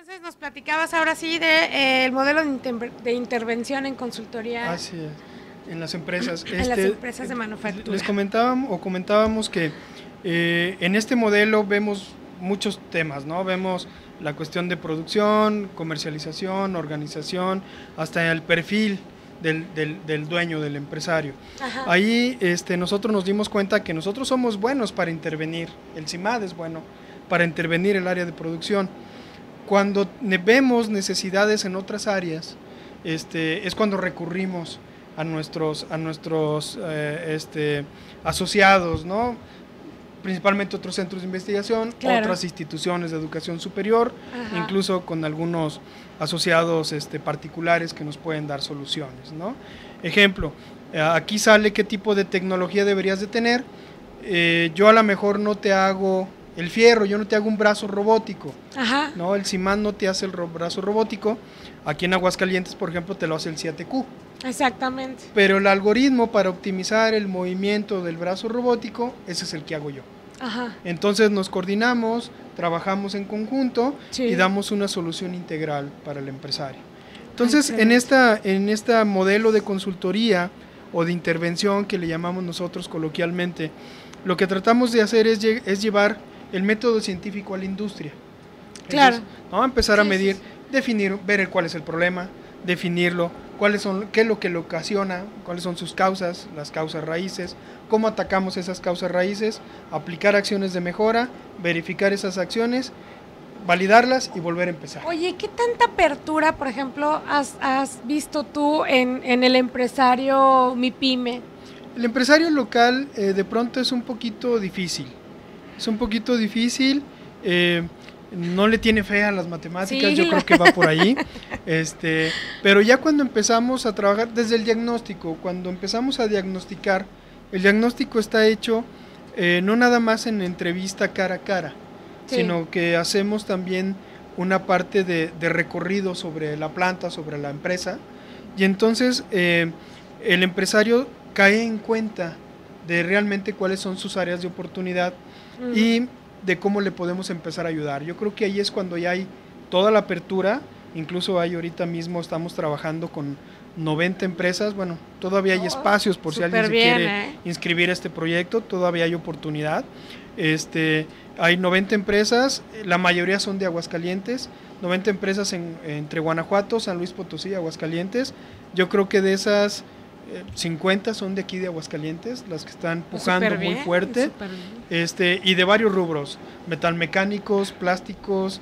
Entonces nos platicabas ahora sí de el modelo de intervención en consultoría. Así es, en las empresas. En las empresas de manufactura. Les comentábamos que en este modelo vemos muchos temas, ¿no? Vemos la cuestión de producción, comercialización, organización, hasta el perfil del dueño, del empresario. Ajá. Ahí nosotros nos dimos cuenta que nosotros somos buenos para intervenir, el CIMAD es bueno para intervenir el área de producción. Cuando vemos necesidades en otras áreas, es cuando recurrimos a nuestros asociados, ¿no? Principalmente otros centros de investigación, claro, otras instituciones de educación superior, ajá, incluso con algunos asociados particulares que nos pueden dar soluciones, ¿no? Ejemplo, aquí sale qué tipo de tecnología deberías de tener. Yo a lo mejor no te hago el fierro, yo no te hago un brazo robótico, ajá, ¿no? El CIMAD no te hace el brazo robótico. Aquí en Aguascalientes, por ejemplo, te lo hace el CIATQ. exactamente. Pero el algoritmo para optimizar el movimiento del brazo robótico, ese es el que hago yo. Ajá. Entonces nos coordinamos, trabajamos en conjunto, sí, y damos una solución integral para el empresario. Entonces, en esta modelo de consultoría o de intervención que le llamamos nosotros coloquialmente, lo que tratamos de hacer es llevar el método científico a la industria. Claro. Entonces, vamos a empezar a medir, definir, ver cuál es el problema, definirlo, qué es lo que lo ocasiona, cuáles son sus causas, las causas raíces, cómo atacamos esas causas raíces, aplicar acciones de mejora, verificar esas acciones, validarlas y volver a empezar. Oye, ¿qué tanta apertura, por ejemplo, has visto tú en el empresario MIPYME? El empresario local de pronto es un poquito difícil. No le tiene fe a las matemáticas, sí, yo creo que va por ahí. Pero ya cuando empezamos a trabajar desde el diagnóstico, cuando empezamos a diagnosticar, el diagnóstico está hecho no nada más en entrevista cara a cara, sí, sino que hacemos también una parte de recorrido sobre la planta, sobre la empresa, y entonces el empresario cae en cuenta de realmente cuáles son sus áreas de oportunidad y de cómo le podemos empezar a ayudar. Yo creo que ahí es cuando ya hay toda la apertura, incluso ahorita mismo estamos trabajando con 90 empresas, bueno, todavía hay espacios por si alguien se quiere inscribir a este proyecto, todavía hay oportunidad. Hay 90 empresas, la mayoría son de Aguascalientes, 90 empresas entre Guanajuato, San Luis Potosí y Aguascalientes. Yo creo que de esas 50 son de aquí de Aguascalientes, las que están pujando muy fuerte, y de varios rubros, metalmecánicos, plásticos,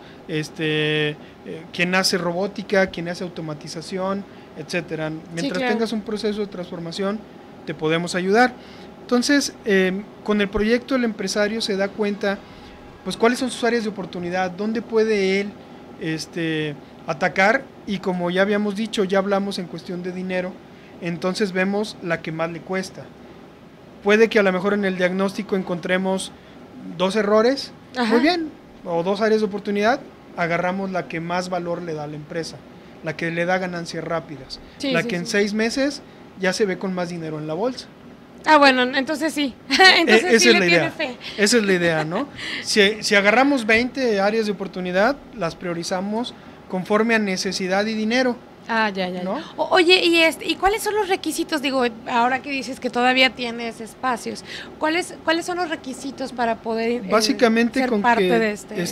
quien hace robótica, quien hace automatización, etcétera. Mientras tengas un proceso de transformación, te podemos ayudar. Entonces, con el proyecto el empresario se da cuenta, pues cuáles son sus áreas de oportunidad, dónde puede él atacar, y como ya habíamos dicho, ya hablamos en cuestión de dinero. Entonces vemos la que más le cuesta. Puede que a lo mejor en el diagnóstico encontremos 2 errores, ajá, muy bien, o 2 áreas de oportunidad, agarramos la que más valor le da a la empresa, la que le da ganancias rápidas, sí, la que en 6 meses ya se ve con más dinero en la bolsa. Ah, bueno, entonces sí. Entonces esa sí es le la idea. tiene fe. Esa es la idea, ¿no? Si agarramos 20 áreas de oportunidad, las priorizamos conforme a necesidad y dinero. Ah, ya. ¿No? Oye, ¿y cuáles son los requisitos? Digo, ahora que dices que todavía tienes espacios, ¿cuáles son los requisitos para poder básicamente ser con parte que de este?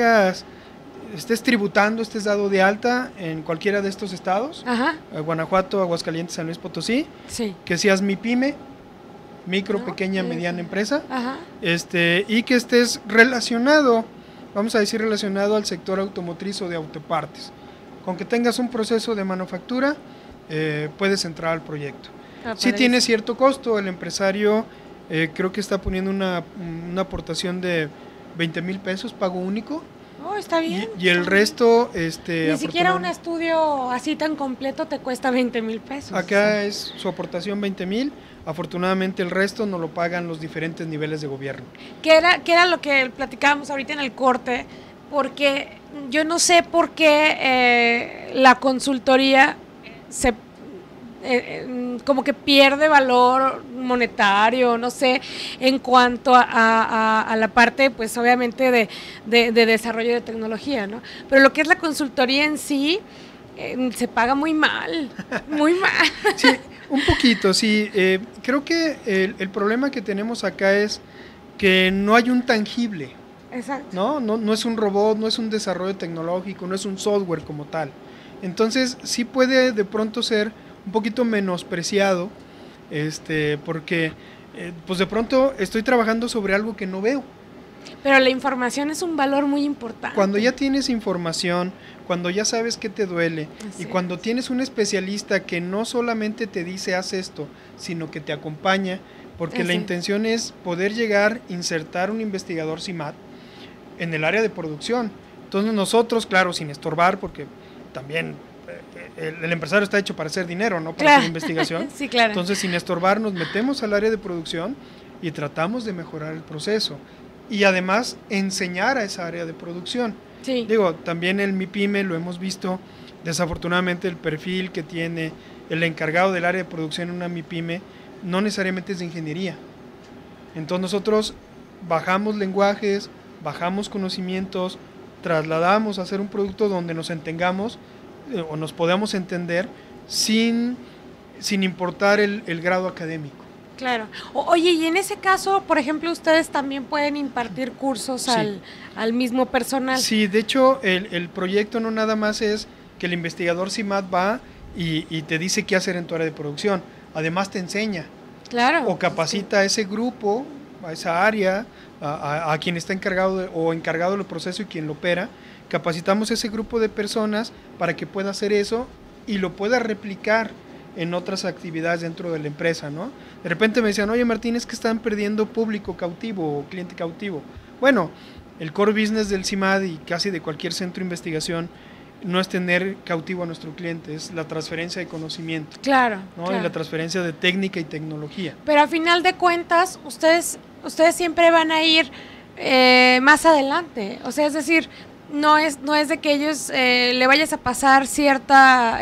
Estés tributando, estés dado de alta en cualquiera de estos estados, ajá, Guanajuato, Aguascalientes, San Luis Potosí, sí, que seas MIPYME, micro, pequeña, mediana empresa, ajá, y que estés relacionado, vamos a decir relacionado al sector automotriz o de autopartes. Con que tengas un proceso de manufactura, puedes entrar al proyecto. Sí tiene cierto costo, el empresario creo que está poniendo una aportación de 20,000 pesos, pago único. Oh, está bien. Y el resto, ni siquiera un estudio así tan completo te cuesta 20,000 pesos. Acá es su aportación 20,000. Afortunadamente el resto nos lo pagan los diferentes niveles de gobierno. ¿Qué era lo que platicábamos ahorita en el corte? Porque yo no sé por qué la consultoría como que pierde valor monetario, no sé, en cuanto a la parte, pues obviamente de desarrollo de tecnología, ¿no? Pero lo que es la consultoría en sí, se paga muy mal, muy mal. Sí, un poquito, sí. Creo que el problema que tenemos acá es que no hay un tangible. Exacto. No es un robot, no es un desarrollo tecnológico, no es un software como tal. Entonces sí puede de pronto ser un poquito menospreciado, porque pues de pronto estoy trabajando sobre algo que no veo. Pero la información es un valor muy importante. Cuando ya tienes información, cuando ya sabes qué te duele, y cuando tienes un especialista que no solamente te dice haz esto, sino que te acompaña, porque la intención es poder llegar, insertar un investigador CIMAT en el área de producción. Entonces nosotros, claro, sin estorbar, porque también el empresario está hecho para hacer dinero, no para hacer investigación. Sí, claro. Entonces, sin estorbar, nos metemos al área de producción y tratamos de mejorar el proceso. Y además, enseñar a esa área de producción. Sí. Digo, también el MIPYME lo hemos visto, desafortunadamente el perfil que tiene el encargado del área de producción en una MIPYME no necesariamente es de ingeniería. Entonces nosotros bajamos lenguajes, bajamos conocimientos, trasladamos a hacer un producto donde nos entendamos o nos podamos entender sin importar el grado académico. Claro. Oye, y en ese caso, por ejemplo, ustedes también pueden impartir cursos al mismo personal. Sí, de hecho, el proyecto no nada más es que el investigador CIMAT va y te dice qué hacer en tu área de producción. Además te enseña. Claro. O capacita a ese grupo, a esa área, a quien está encargado del proceso y quien lo opera. Capacitamos a ese grupo de personas para que pueda hacer eso y lo pueda replicar en otras actividades dentro de la empresa, ¿no? De repente me decían, oye Martín, es que están perdiendo público cautivo o cliente cautivo. Bueno, el core business del CIMAD y casi de cualquier centro de investigación no es tener cautivo a nuestro cliente, es la transferencia de conocimiento. Claro, ¿no? claro. Y la transferencia de técnica y tecnología. Pero a final de cuentas, ustedes siempre van a ir más adelante. O sea, es decir, no es de que ellos le vayas a pasar cierta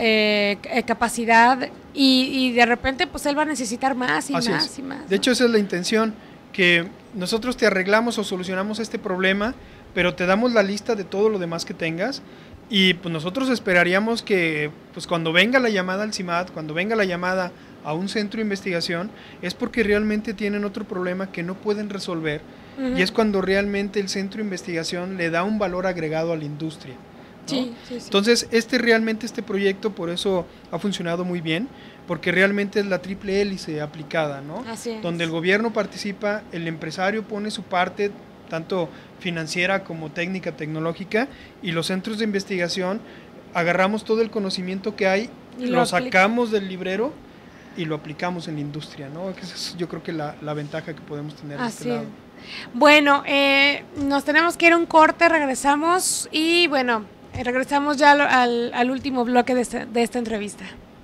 capacidad y de repente pues él va a necesitar más y Así más es. y más. De hecho, esa es la intención, que nosotros te arreglamos o solucionamos este problema, pero te damos la lista de todo lo demás que tengas y pues nosotros esperaríamos que pues cuando venga la llamada al CIMAT, cuando venga la llamada a un centro de investigación, es porque realmente tienen otro problema que no pueden resolver. Uh-huh. Y es cuando realmente el centro de investigación le da un valor agregado a la industria, ¿no? Sí. Entonces, este proyecto por eso ha funcionado muy bien, porque realmente es la triple hélice aplicada, ¿no? Así es. Donde el gobierno participa, el empresario pone su parte, tanto financiera como técnica, tecnológica, y los centros de investigación agarramos todo el conocimiento que hay, lo sacamos del librero y lo aplicamos en la industria, ¿no? Esa es, yo creo que la ventaja que podemos tener de este lado. Bueno, nos tenemos que ir a un corte, regresamos y bueno, regresamos ya al último bloque de esta entrevista.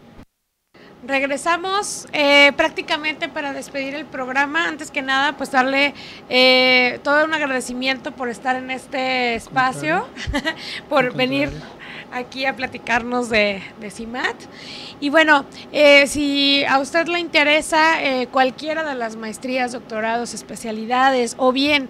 Regresamos prácticamente para despedir el programa. Antes que nada, pues darle todo un agradecimiento por estar en este espacio, por venir aquí a platicarnos de CIMAT. Y bueno, si a usted le interesa cualquiera de las maestrías, doctorados, especialidades o bien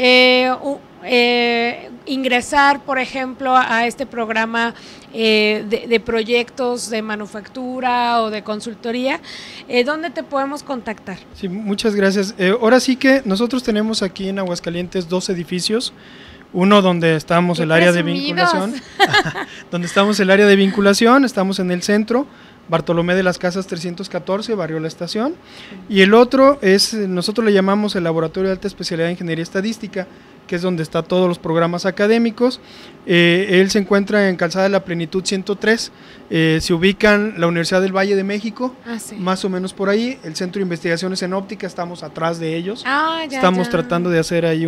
ingresar, por ejemplo, a este programa de proyectos de manufactura o de consultoría, ¿dónde te podemos contactar? Sí, muchas gracias. Ahora sí que nosotros tenemos aquí en Aguascalientes 2 edificios. Uno donde estamos el área de vinculación, donde estamos el área de vinculación, estamos en el centro, Bartolomé de las Casas 314, Barrio La Estación, y el otro es, nosotros le llamamos el Laboratorio de Alta Especialidad de Ingeniería Estadística, que es donde está todos los programas académicos. Él se encuentra en Calzada de la Plenitud 103, se ubican la Universidad del Valle de México, más o menos por ahí. El Centro de Investigaciones en Óptica, estamos atrás de ellos. Estamos tratando de hacer ahí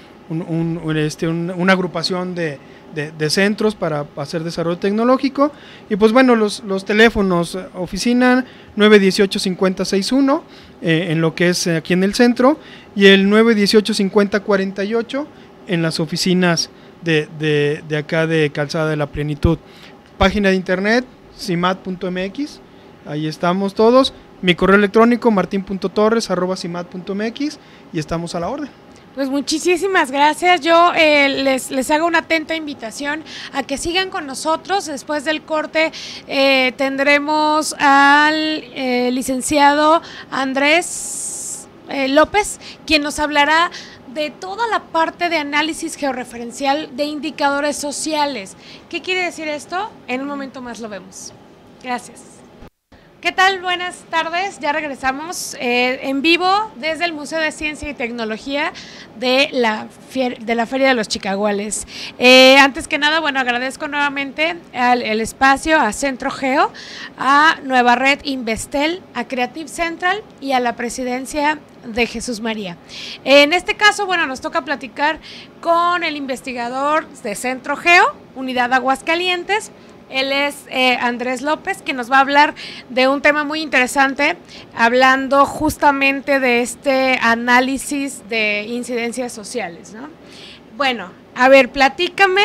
una agrupación de centros para hacer desarrollo tecnológico. Y pues bueno, los teléfonos, oficina 918-5061 en lo que es aquí en el centro, y el 918-5048 en las oficinas de acá de Calzada de la Plenitud. Página de internet cimat.mx, Ahí estamos todos. Mi correo electrónico martin.torres@cimat.mx y estamos a la orden. Pues muchísimas gracias. Yo les hago una atenta invitación a que sigan con nosotros. Después del corte tendremos al licenciado Andrés López, quien nos hablará de toda la parte de análisis georreferencial de indicadores sociales. ¿Qué quiere decir esto? En un momento más lo vemos. Gracias. ¿Qué tal? Buenas tardes. Ya regresamos en vivo desde el Museo de Ciencia y Tecnología de la Feria de los Chicaguales. Antes que nada, bueno, agradezco nuevamente el espacio a Centro Geo, a Nueva Red Investel, a Creative Central y a la Presidencia de Jesús María. En este caso, bueno, nos toca platicar con el investigador de Centro Geo, Unidad Aguascalientes. Él es Andrés López, que nos va a hablar de un tema muy interesante, hablando justamente de este análisis de incidencias sociales, ¿no? Bueno, a ver, platícame,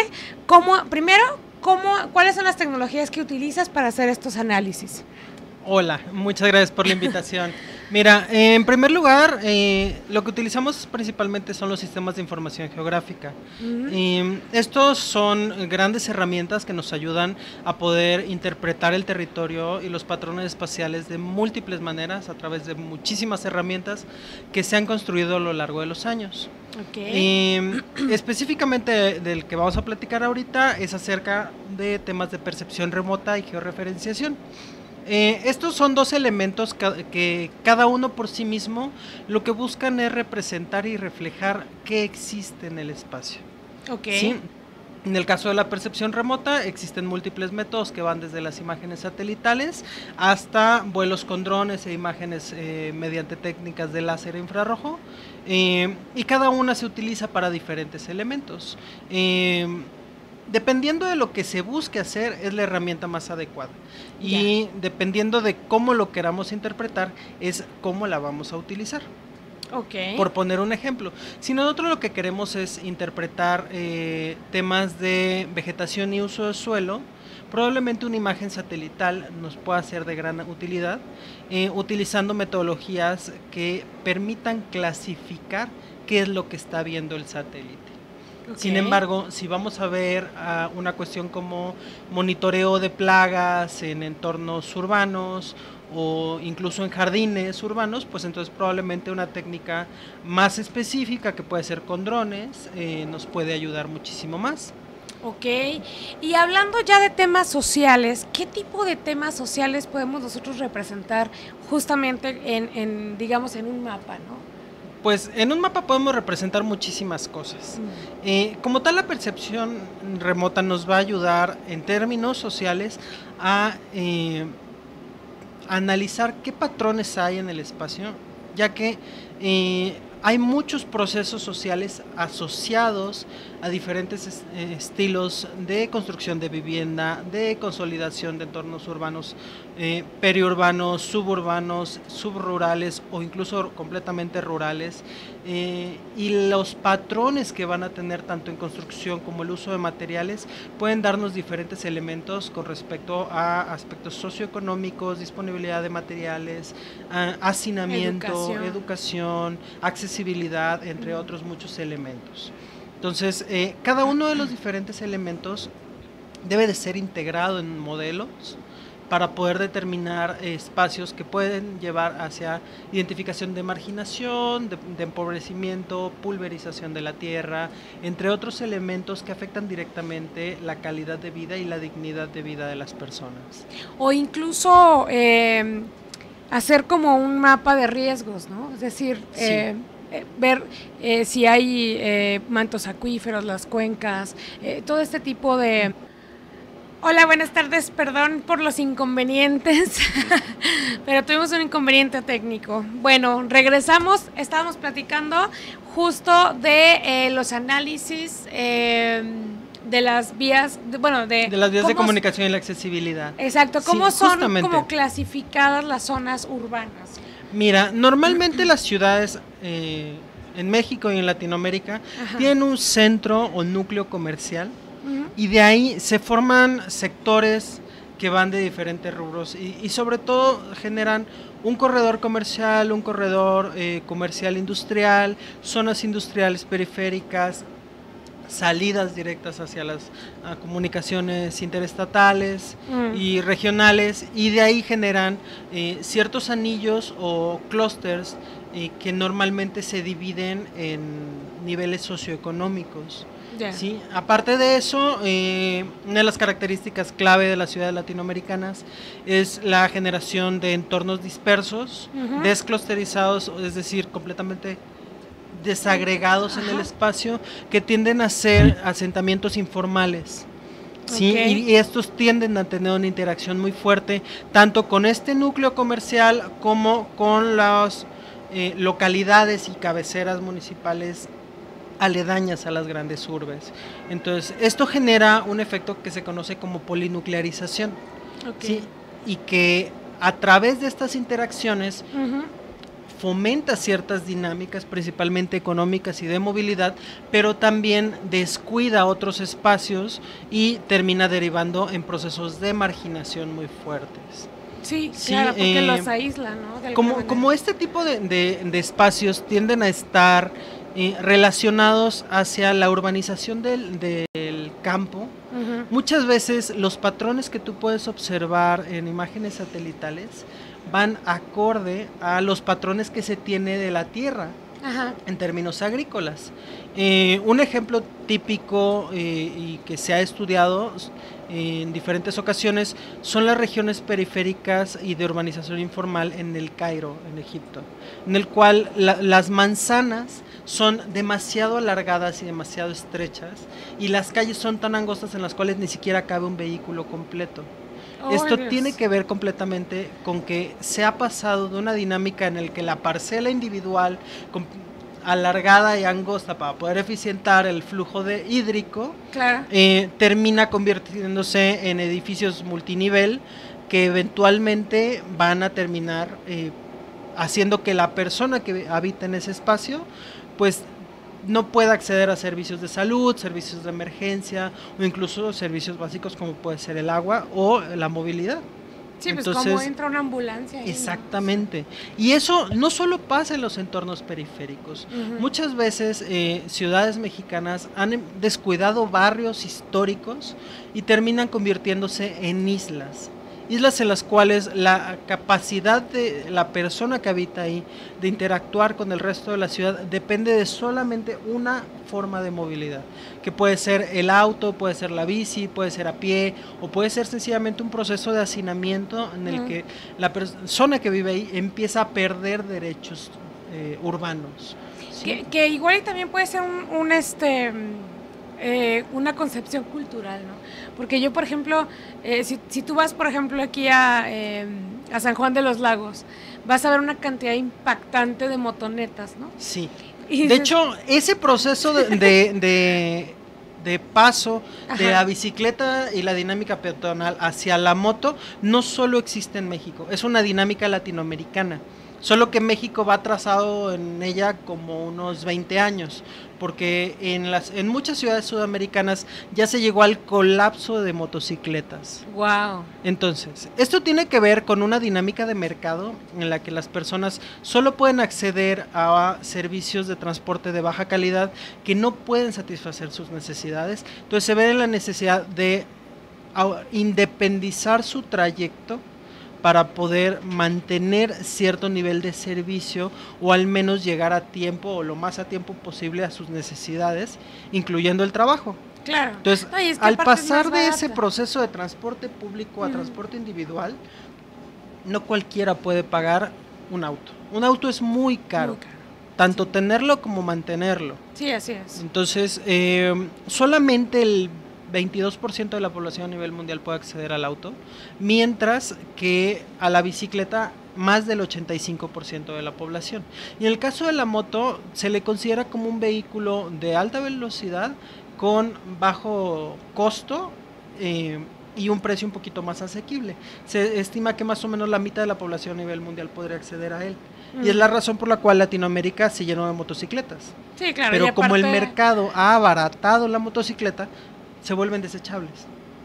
¿cuáles son las tecnologías que utilizas para hacer estos análisis? Hola, muchas gracias por la invitación. Mira, en primer lugar, lo que utilizamos principalmente son los sistemas de información geográfica. Estos son grandes herramientas que nos ayudan a poder interpretar el territorio y los patrones espaciales de múltiples maneras a través de muchísimas herramientas que se han construido a lo largo de los años. Okay. Específicamente del que vamos a platicar ahorita es acerca de temas de percepción remota y georreferenciación. Estos son dos elementos que cada uno por sí mismo lo que buscan es representar y reflejar qué existe en el espacio. Okay. ¿Sí? En el caso de la percepción remota existen múltiples métodos que van desde las imágenes satelitales hasta vuelos con drones e imágenes mediante técnicas de láser e infrarrojo, y cada una se utiliza para diferentes elementos. Dependiendo de lo que se busque hacer, es la herramienta más adecuada. Y dependiendo de cómo lo queramos interpretar, es cómo la vamos a utilizar. Okay. Por poner un ejemplo, si nosotros lo que queremos es interpretar temas de vegetación y uso de suelo, probablemente una imagen satelital nos pueda ser de gran utilidad, utilizando metodologías que permitan clasificar qué es lo que está viendo el satélite. Okay. Sin embargo, si vamos a ver una cuestión como monitoreo de plagas en entornos urbanos o incluso en jardines urbanos, pues entonces probablemente una técnica más específica que puede ser con drones nos puede ayudar muchísimo más. Ok, y hablando ya de temas sociales, ¿qué tipo de temas sociales podemos nosotros representar justamente digamos, en un mapa, ¿no? Pues en un mapa podemos representar muchísimas cosas. Como tal, la percepción remota nos va a ayudar en términos sociales a analizar qué patrones hay en el espacio, ya que hay muchos procesos sociales asociados a diferentes estilos de construcción de vivienda, de consolidación de entornos urbanos, periurbanos, suburbanos, subrurales o incluso completamente rurales, y los patrones que van a tener tanto en construcción como el uso de materiales pueden darnos diferentes elementos con respecto a aspectos socioeconómicos, disponibilidad de materiales, hacinamiento, educación, accesibilidad, entre otros muchos elementos. Entonces, cada uno de los diferentes elementos debe de ser integrado en modelos para poder determinar espacios que pueden llevar hacia identificación de marginación, de empobrecimiento, pulverización de la tierra, entre otros elementos que afectan directamente la calidad de vida y la dignidad de vida de las personas. O incluso hacer como un mapa de riesgos, ¿no? Es decir, sí. Ver si hay mantos acuíferos, las cuencas, todo este tipo de... Hola, buenas tardes, perdón por los inconvenientes, pero tuvimos un inconveniente técnico. Bueno, regresamos, estábamos platicando justo de los análisis de las vías, de las vías de comunicación y la accesibilidad. Exacto, ¿cómo son como clasificadas las zonas urbanas? Mira, normalmente las ciudades en México y en Latinoamérica tienen un centro o núcleo comercial, y de ahí se forman sectores que van de diferentes rubros y sobre todo generan un corredor comercial, un corredor comercial industrial, zonas industriales periféricas, salidas directas hacia las comunicaciones interestatales y regionales, y de ahí generan ciertos anillos o clústeres que normalmente se dividen en niveles socioeconómicos. Yeah. ¿Sí? Aparte de eso, una de las características clave de las ciudades latinoamericanas es la generación de entornos dispersos, desclusterizados, es decir, completamente desagregados en el espacio, que tienden a ser asentamientos informales. ¿Sí? Y estos tienden a tener una interacción muy fuerte, tanto con este núcleo comercial como con las localidades y cabeceras municipales aledañas a las grandes urbes. Entonces, esto genera un efecto que se conoce como polinuclearización, ¿sí? Y que a través de estas interacciones fomenta ciertas dinámicas, principalmente económicas y de movilidad, pero también descuida otros espacios y termina derivando en procesos de marginación muy fuertes. Sí, claro, porque los aísla, ¿no? Como este tipo de espacios tienden a estar relacionados hacia la urbanización del campo, muchas veces los patrones que tú puedes observar en imágenes satelitales van acorde a los patrones que se tiene de la tierra en términos agrícolas. Un ejemplo típico y que se ha estudiado en diferentes ocasiones son las regiones periféricas y de urbanización informal en el Cairo, en Egipto, en el cual las manzanas son demasiado alargadas y demasiado estrechas, y las calles son tan angostas en las cuales ni siquiera cabe un vehículo completo. Esto tiene que ver completamente con que se ha pasado de una dinámica en la que la parcela individual alargada y angosta para poder eficientar el flujo hídrico, termina convirtiéndose en edificios multinivel que eventualmente van a terminar haciendo que la persona que habita en ese espacio pues no pueda acceder a servicios de salud, servicios de emergencia o incluso servicios básicos como puede ser el agua o la movilidad. Sí, entonces, pues como entra una ambulancia ahí, exactamente, ¿no? Y eso no solo pasa en los entornos periféricos. Muchas veces ciudades mexicanas han descuidado barrios históricos y terminan convirtiéndose en islas en las cuales la capacidad de la persona que habita ahí de interactuar con el resto de la ciudad depende de solamente una forma de movilidad, que puede ser el auto, puede ser la bici, puede ser a pie, o puede ser sencillamente un proceso de hacinamiento en el que la persona que vive ahí empieza a perder derechos urbanos. ¿Sí? Que igual también puede ser una concepción cultural, ¿no? Porque yo, por ejemplo, si tú vas, por ejemplo, aquí a San Juan de los Lagos, vas a ver una cantidad impactante de motonetas, ¿no? Sí. De hecho, ese proceso de paso de la bicicleta y la dinámica peatonal hacia la moto no solo existe en México, es una dinámica latinoamericana. Solo que México va atrasado en ella como unos 20 años, porque en muchas ciudades sudamericanas ya se llegó al colapso de motocicletas. Wow. Entonces, esto tiene que ver con una dinámica de mercado en la que las personas solo pueden acceder a servicios de transporte de baja calidad que no pueden satisfacer sus necesidades. Entonces se ve en la necesidad de independizar su trayecto para poder mantener cierto nivel de servicio o al menos llegar a tiempo o lo más a tiempo posible a sus necesidades, incluyendo el trabajo. Claro. Entonces, al pasar de ese proceso de transporte público a transporte individual, no cualquiera puede pagar un auto. Un auto es muy caro. Tanto tenerlo como mantenerlo. Sí, así es. Entonces, solamente el 22% de la población a nivel mundial puede acceder al auto, mientras que a la bicicleta más del 85% de la población. Y en el caso de la moto se le considera como un vehículo de alta velocidad con bajo costo y un precio un poquito más asequible. Se estima que más o menos la mitad de la población a nivel mundial podría acceder a él. Y es la razón por la cual Latinoamérica se llenó de motocicletas. Sí, claro. Pero como el mercado ha abaratado la motocicleta, se vuelven desechables.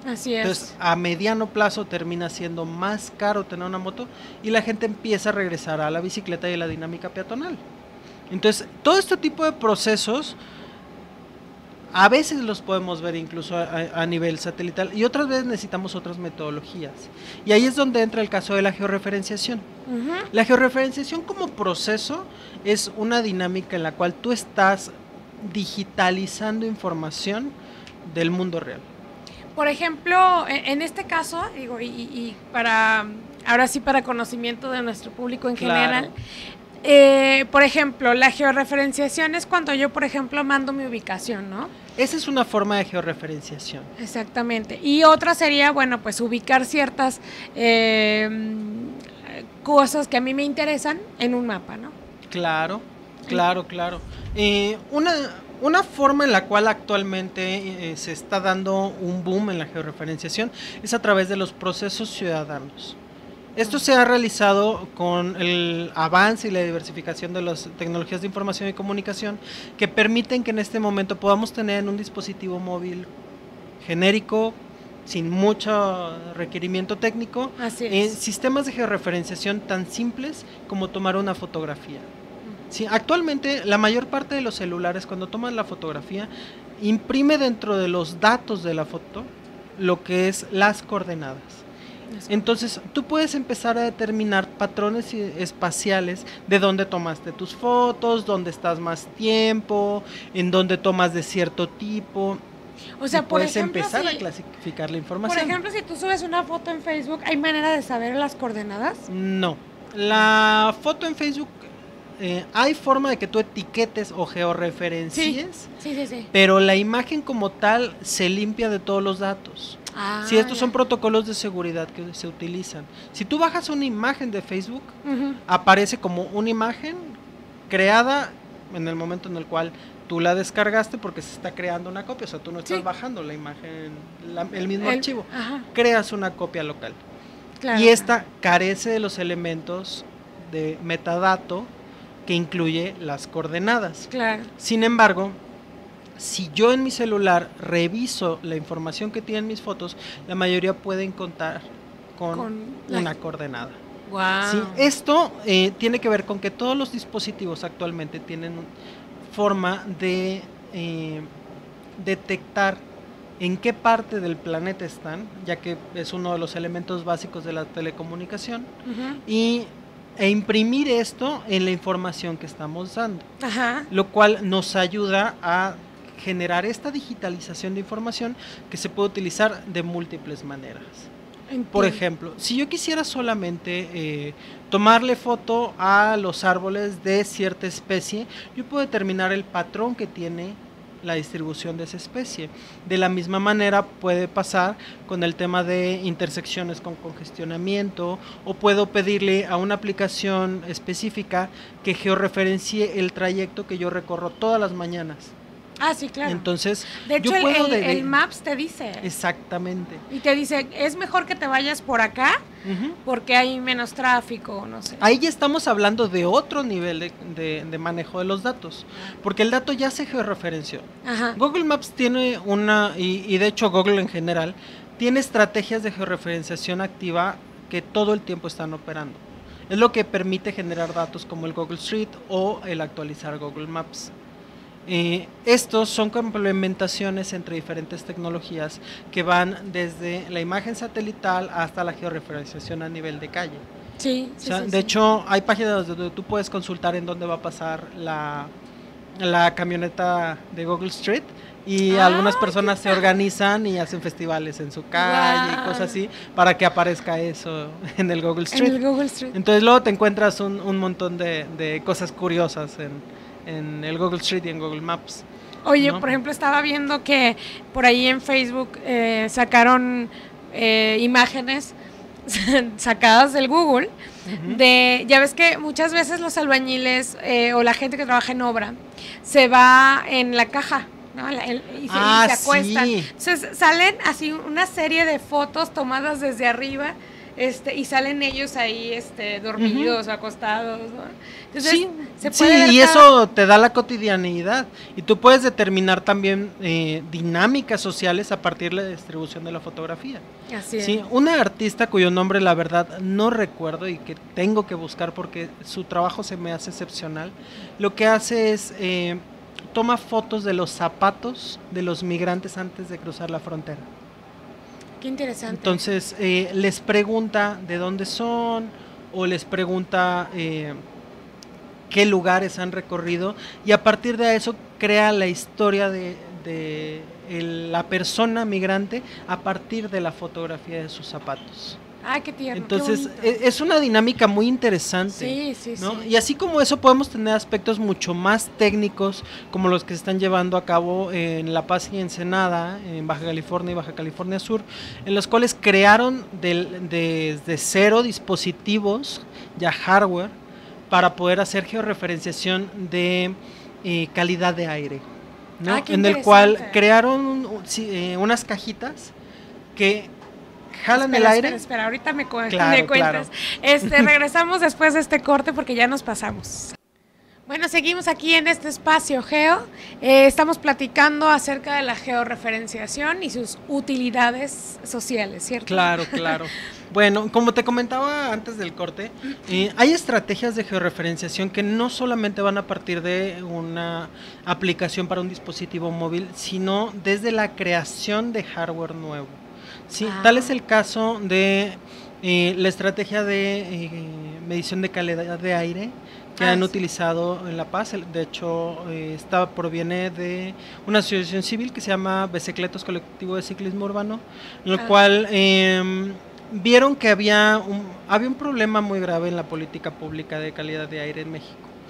Así es. Entonces, a mediano plazo termina siendo más caro tener una moto y la gente empieza a regresar a la bicicleta y a la dinámica peatonal. Entonces, todo este tipo de procesos a veces los podemos ver incluso a nivel satelital y otras veces necesitamos otras metodologías. Y ahí es donde entra el caso de la georreferenciación. La georreferenciación como proceso es una dinámica en la cual tú estás digitalizando información del mundo real. Por ejemplo, en este caso, digo, y para, ahora sí para conocimiento de nuestro público en general, por ejemplo, la georreferenciación es cuando yo, por ejemplo, mando mi ubicación, ¿no? Esa es una forma de georreferenciación. Exactamente. Y otra sería, bueno, pues ubicar ciertas cosas que a mí me interesan en un mapa, ¿no? Claro. Una forma en la cual actualmente se está dando un boom en la georreferenciación es a través de los procesos ciudadanos. Esto se ha realizado con el avance y la diversificación de las tecnologías de información y comunicación que permiten que en este momento podamos tener en un dispositivo móvil genérico, sin mucho requerimiento técnico, sistemas de georreferenciación tan simples como tomar una fotografía. Sí, actualmente la mayor parte de los celulares cuando toman la fotografía imprime dentro de los datos de la foto lo que es las coordenadas. Entonces tú puedes empezar a determinar patrones espaciales de dónde tomaste tus fotos, dónde estás más tiempo, en dónde tomas de cierto tipo. O sea, puedes empezar a clasificar la información. Por ejemplo, si tú subes una foto en Facebook, ¿hay manera de saber las coordenadas? No, la foto en Facebook hay forma de que tú etiquetes o georreferencies, sí. Pero la imagen como tal se limpia de todos los datos. Si estos son protocolos de seguridad que se utilizan. Si tú bajas una imagen de Facebook, aparece como una imagen creada en el momento en el cual tú la descargaste porque se está creando una copia. O sea, tú no estás bajando la imagen, el mismo archivo. Creas una copia local. Claro. Y esta carece de los elementos de metadato que incluye las coordenadas. Claro. Sin embargo, si yo en mi celular reviso la información que tienen mis fotos, la mayoría pueden contar con una coordenada. Wow. ¿Sí? Esto tiene que ver con que todos los dispositivos actualmente tienen forma de detectar en qué parte del planeta están, ya que es uno de los elementos básicos de la telecomunicación, e imprimir esto en la información que estamos dando, lo cual nos ayuda a generar esta digitalización de información que se puede utilizar de múltiples maneras. Entiendo. Por ejemplo, si yo quisiera solamente tomarle foto a los árboles de cierta especie, yo puedo determinar el patrón que tiene la distribución de esa especie. De la misma manera puede pasar con el tema de intersecciones con congestionamiento, o puedo pedirle a una aplicación específica que georreferencie el trayecto que yo recorro todas las mañanas. Sí, claro. Entonces, de hecho, yo puedo el Maps te dice. Exactamente. Y te dice, es mejor que te vayas por acá porque hay menos tráfico, no sé. Ahí ya estamos hablando de otro nivel de manejo de los datos, porque el dato ya se georreferenció. Google Maps tiene y de hecho Google en general, tiene estrategias de georreferenciación activa que todo el tiempo están operando. Es lo que permite generar datos como el Google Street o el actualizar Google Maps. Estos son complementaciones entre diferentes tecnologías que van desde la imagen satelital hasta la georreferenciación a nivel de calle. De hecho, hay páginas donde tú puedes consultar en dónde va a pasar la camioneta de Google Street, y algunas personas se organizan y hacen festivales en su calle y cosas así para que aparezca eso en el Google Street. Entonces luego te encuentras un montón de cosas curiosas en el Google Street y en Google Maps. Oye, por ejemplo, estaba viendo que por ahí en Facebook sacaron imágenes sacadas del Google ya ves que muchas veces los albañiles o la gente que trabaja en obra se va en la caja, ¿no? Y se acuestan. Entonces salen así una serie de fotos tomadas desde arriba y salen ellos ahí dormidos o acostados, ¿no? Entonces, sí, se puede ver y eso te da la cotidianidad y tú puedes determinar también dinámicas sociales a partir de la distribución de la fotografía. Así sí, es. Una artista cuyo nombre la verdad no recuerdo y que tengo que buscar porque su trabajo se me hace excepcional, lo que hace es toma fotos de los zapatos de los migrantes antes de cruzar la frontera. Qué interesante. Entonces les pregunta de dónde son o les pregunta qué lugares han recorrido y a partir de eso crea la historia de la persona migrante a partir de la fotografía de sus zapatos. Ah, qué tierno. Entonces es una dinámica muy interesante. Sí, ¿no? sí. Y así como eso podemos tener aspectos mucho más técnicos como los que se están llevando a cabo en La Paz y Ensenada, en Baja California y Baja California Sur, en los cuales crearon desde cero dispositivos, ya hardware, para poder hacer georreferenciación de calidad de aire, ¿no? Ah, qué en el cual crearon unas cajitas que jalan el aire. Espera, ahorita me cuentas. Claro. Regresamos después de este corte porque ya nos pasamos. Bueno, seguimos aquí en este espacio Geo. Estamos platicando acerca de la georreferenciación y sus utilidades sociales, ¿cierto? Claro. Bueno, como te comentaba antes del corte, hay estrategias de georreferenciación que no solamente van a partir de una aplicación para un dispositivo móvil, sino desde la creación de hardware nuevo. Sí, tal es el caso de la estrategia de medición de calidad de aire que han utilizado en La Paz. De hecho, esta proviene de una asociación civil que se llama Becicletos Colectivo de Ciclismo Urbano, en el cual vieron que había un problema muy grave en la política pública de calidad de aire en México.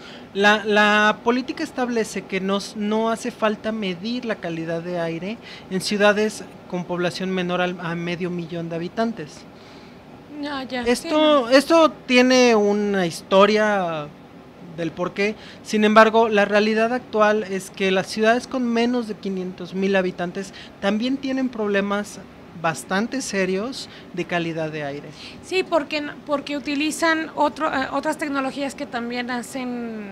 La política establece que no hace falta medir la calidad de aire en ciudades con población menor a 500,000 de habitantes. No, ya. Esto tiene una historia del porqué. Sin embargo, la realidad actual es que las ciudades con menos de 500,000 habitantes también tienen problemas bastante serios de calidad de aire. Sí, porque utilizan otras tecnologías que también hacen,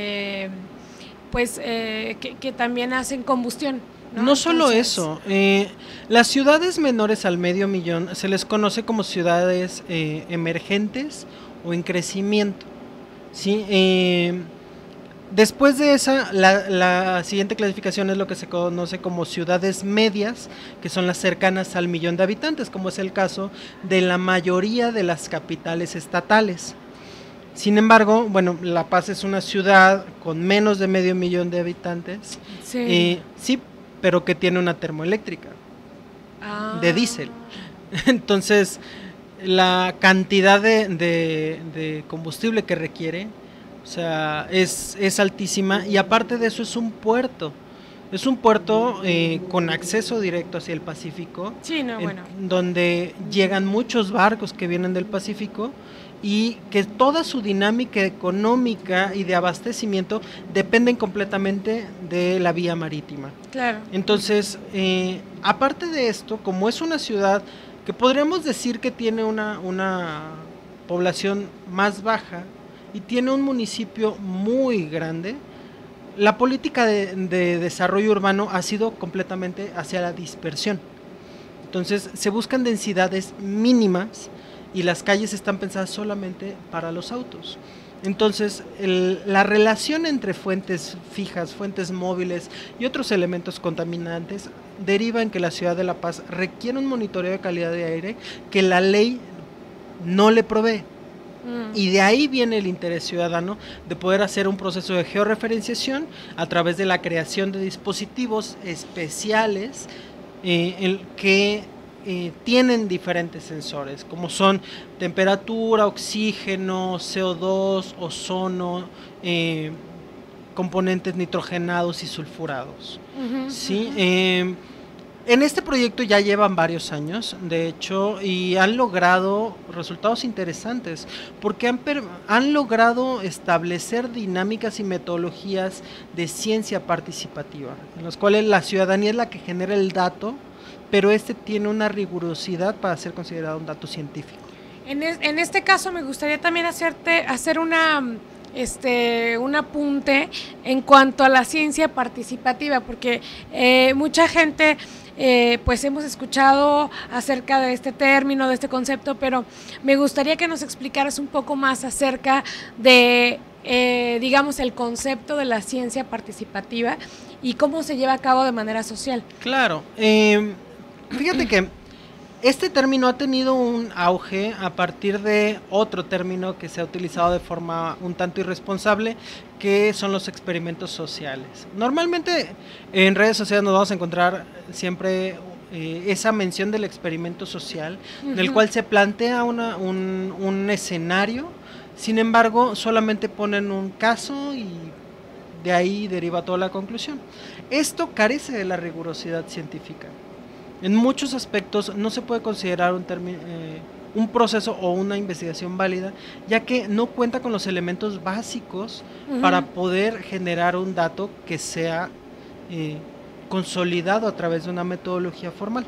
que también hacen combustión. No solo eso, las ciudades menores al 500,000 se les conoce como ciudades emergentes o en crecimiento. ¿Sí? Después de esa, la siguiente clasificación es lo que se conoce como ciudades medias, que son las cercanas al 1,000,000 de habitantes, como es el caso de la mayoría de las capitales estatales. Sin embargo, bueno, La Paz es una ciudad con menos de 500,000 de habitantes, sí, pero que tiene una termoeléctrica de diésel. Entonces, la cantidad de combustible que requiere, o sea, es altísima, y aparte de eso es un puerto con acceso directo hacia el Pacífico, donde llegan muchos barcos que vienen del Pacífico y que toda su dinámica económica y de abastecimiento dependen completamente de la vía marítima. Claro. Entonces, aparte de esto, como es una ciudad que podríamos decir que tiene una población más baja y tiene un municipio muy grande, la política de desarrollo urbano ha sido completamente hacia la dispersión. Entonces se buscan densidades mínimas y las calles están pensadas solamente para los autos. Entonces la relación entre fuentes fijas, fuentes móviles y otros elementos contaminantes deriva en que la ciudad de La Paz requiere un monitoreo de calidad de aire que la ley no le provee. Y de ahí viene el interés ciudadano de poder hacer un proceso de georreferenciación a través de la creación de dispositivos especiales que tienen diferentes sensores, como son temperatura, oxígeno, CO2, ozono, componentes nitrogenados y sulfurados. ¿Sí? En este proyecto ya llevan varios años, de hecho, y han logrado resultados interesantes, porque han logrado establecer dinámicas y metodologías de ciencia participativa, en las cuales la ciudadanía es la que genera el dato, pero tiene una rigurosidad para ser considerado un dato científico. En este caso me gustaría también hacer un apunte en cuanto a la ciencia participativa, porque mucha gente pues hemos escuchado acerca de este término, de este concepto, pero me gustaría que nos explicaras un poco más acerca de, digamos, el concepto de la ciencia participativa y cómo se lleva a cabo de manera social. Claro, fíjate que este término ha tenido un auge a partir de otro término que se ha utilizado de forma un tanto irresponsable, que son los experimentos sociales. Normalmente en redes sociales nos vamos a encontrar siempre esa mención del experimento social, en el cual se plantea un escenario, sin embargo solamente ponen un caso y de ahí deriva toda la conclusión. Esto carece de la rigurosidad científica. En muchos aspectos no se puede considerar un proceso o una investigación válida, ya que no cuenta con los elementos básicos para poder generar un dato que sea consolidado a través de una metodología formal.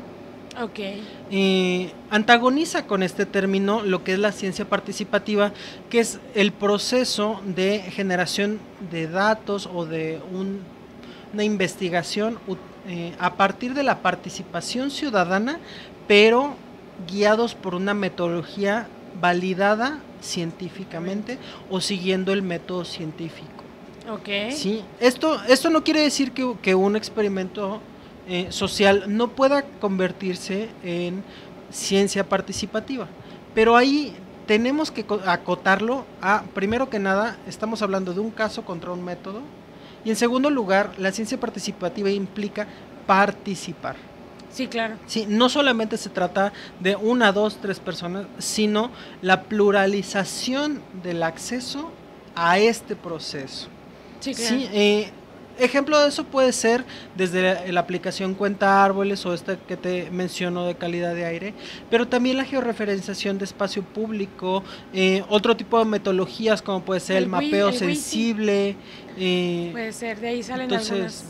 Antagoniza con este término lo que es la ciencia participativa, que es el proceso de generación de datos o de una investigación a partir de la participación ciudadana, pero guiados por una metodología validada científicamente o siguiendo el método científico. ¿Sí? Esto no quiere decir que un experimento social no pueda convertirse en ciencia participativa, pero ahí tenemos que acotarlo a, primero que nada, estamos hablando de un caso contra un método, y en segundo lugar, la ciencia participativa implica participar. Sí, claro. Sí, no solamente se trata de 1, 2, 3 personas, sino la pluralización del acceso a este proceso. Sí, claro. Sí, ejemplo de eso puede ser desde la aplicación Cuenta Árboles o esta que te menciono de calidad de aire, pero también la georreferenciación de espacio público, otro tipo de metodologías como puede ser el mapeo sensible. Puede ser, de ahí salen algunas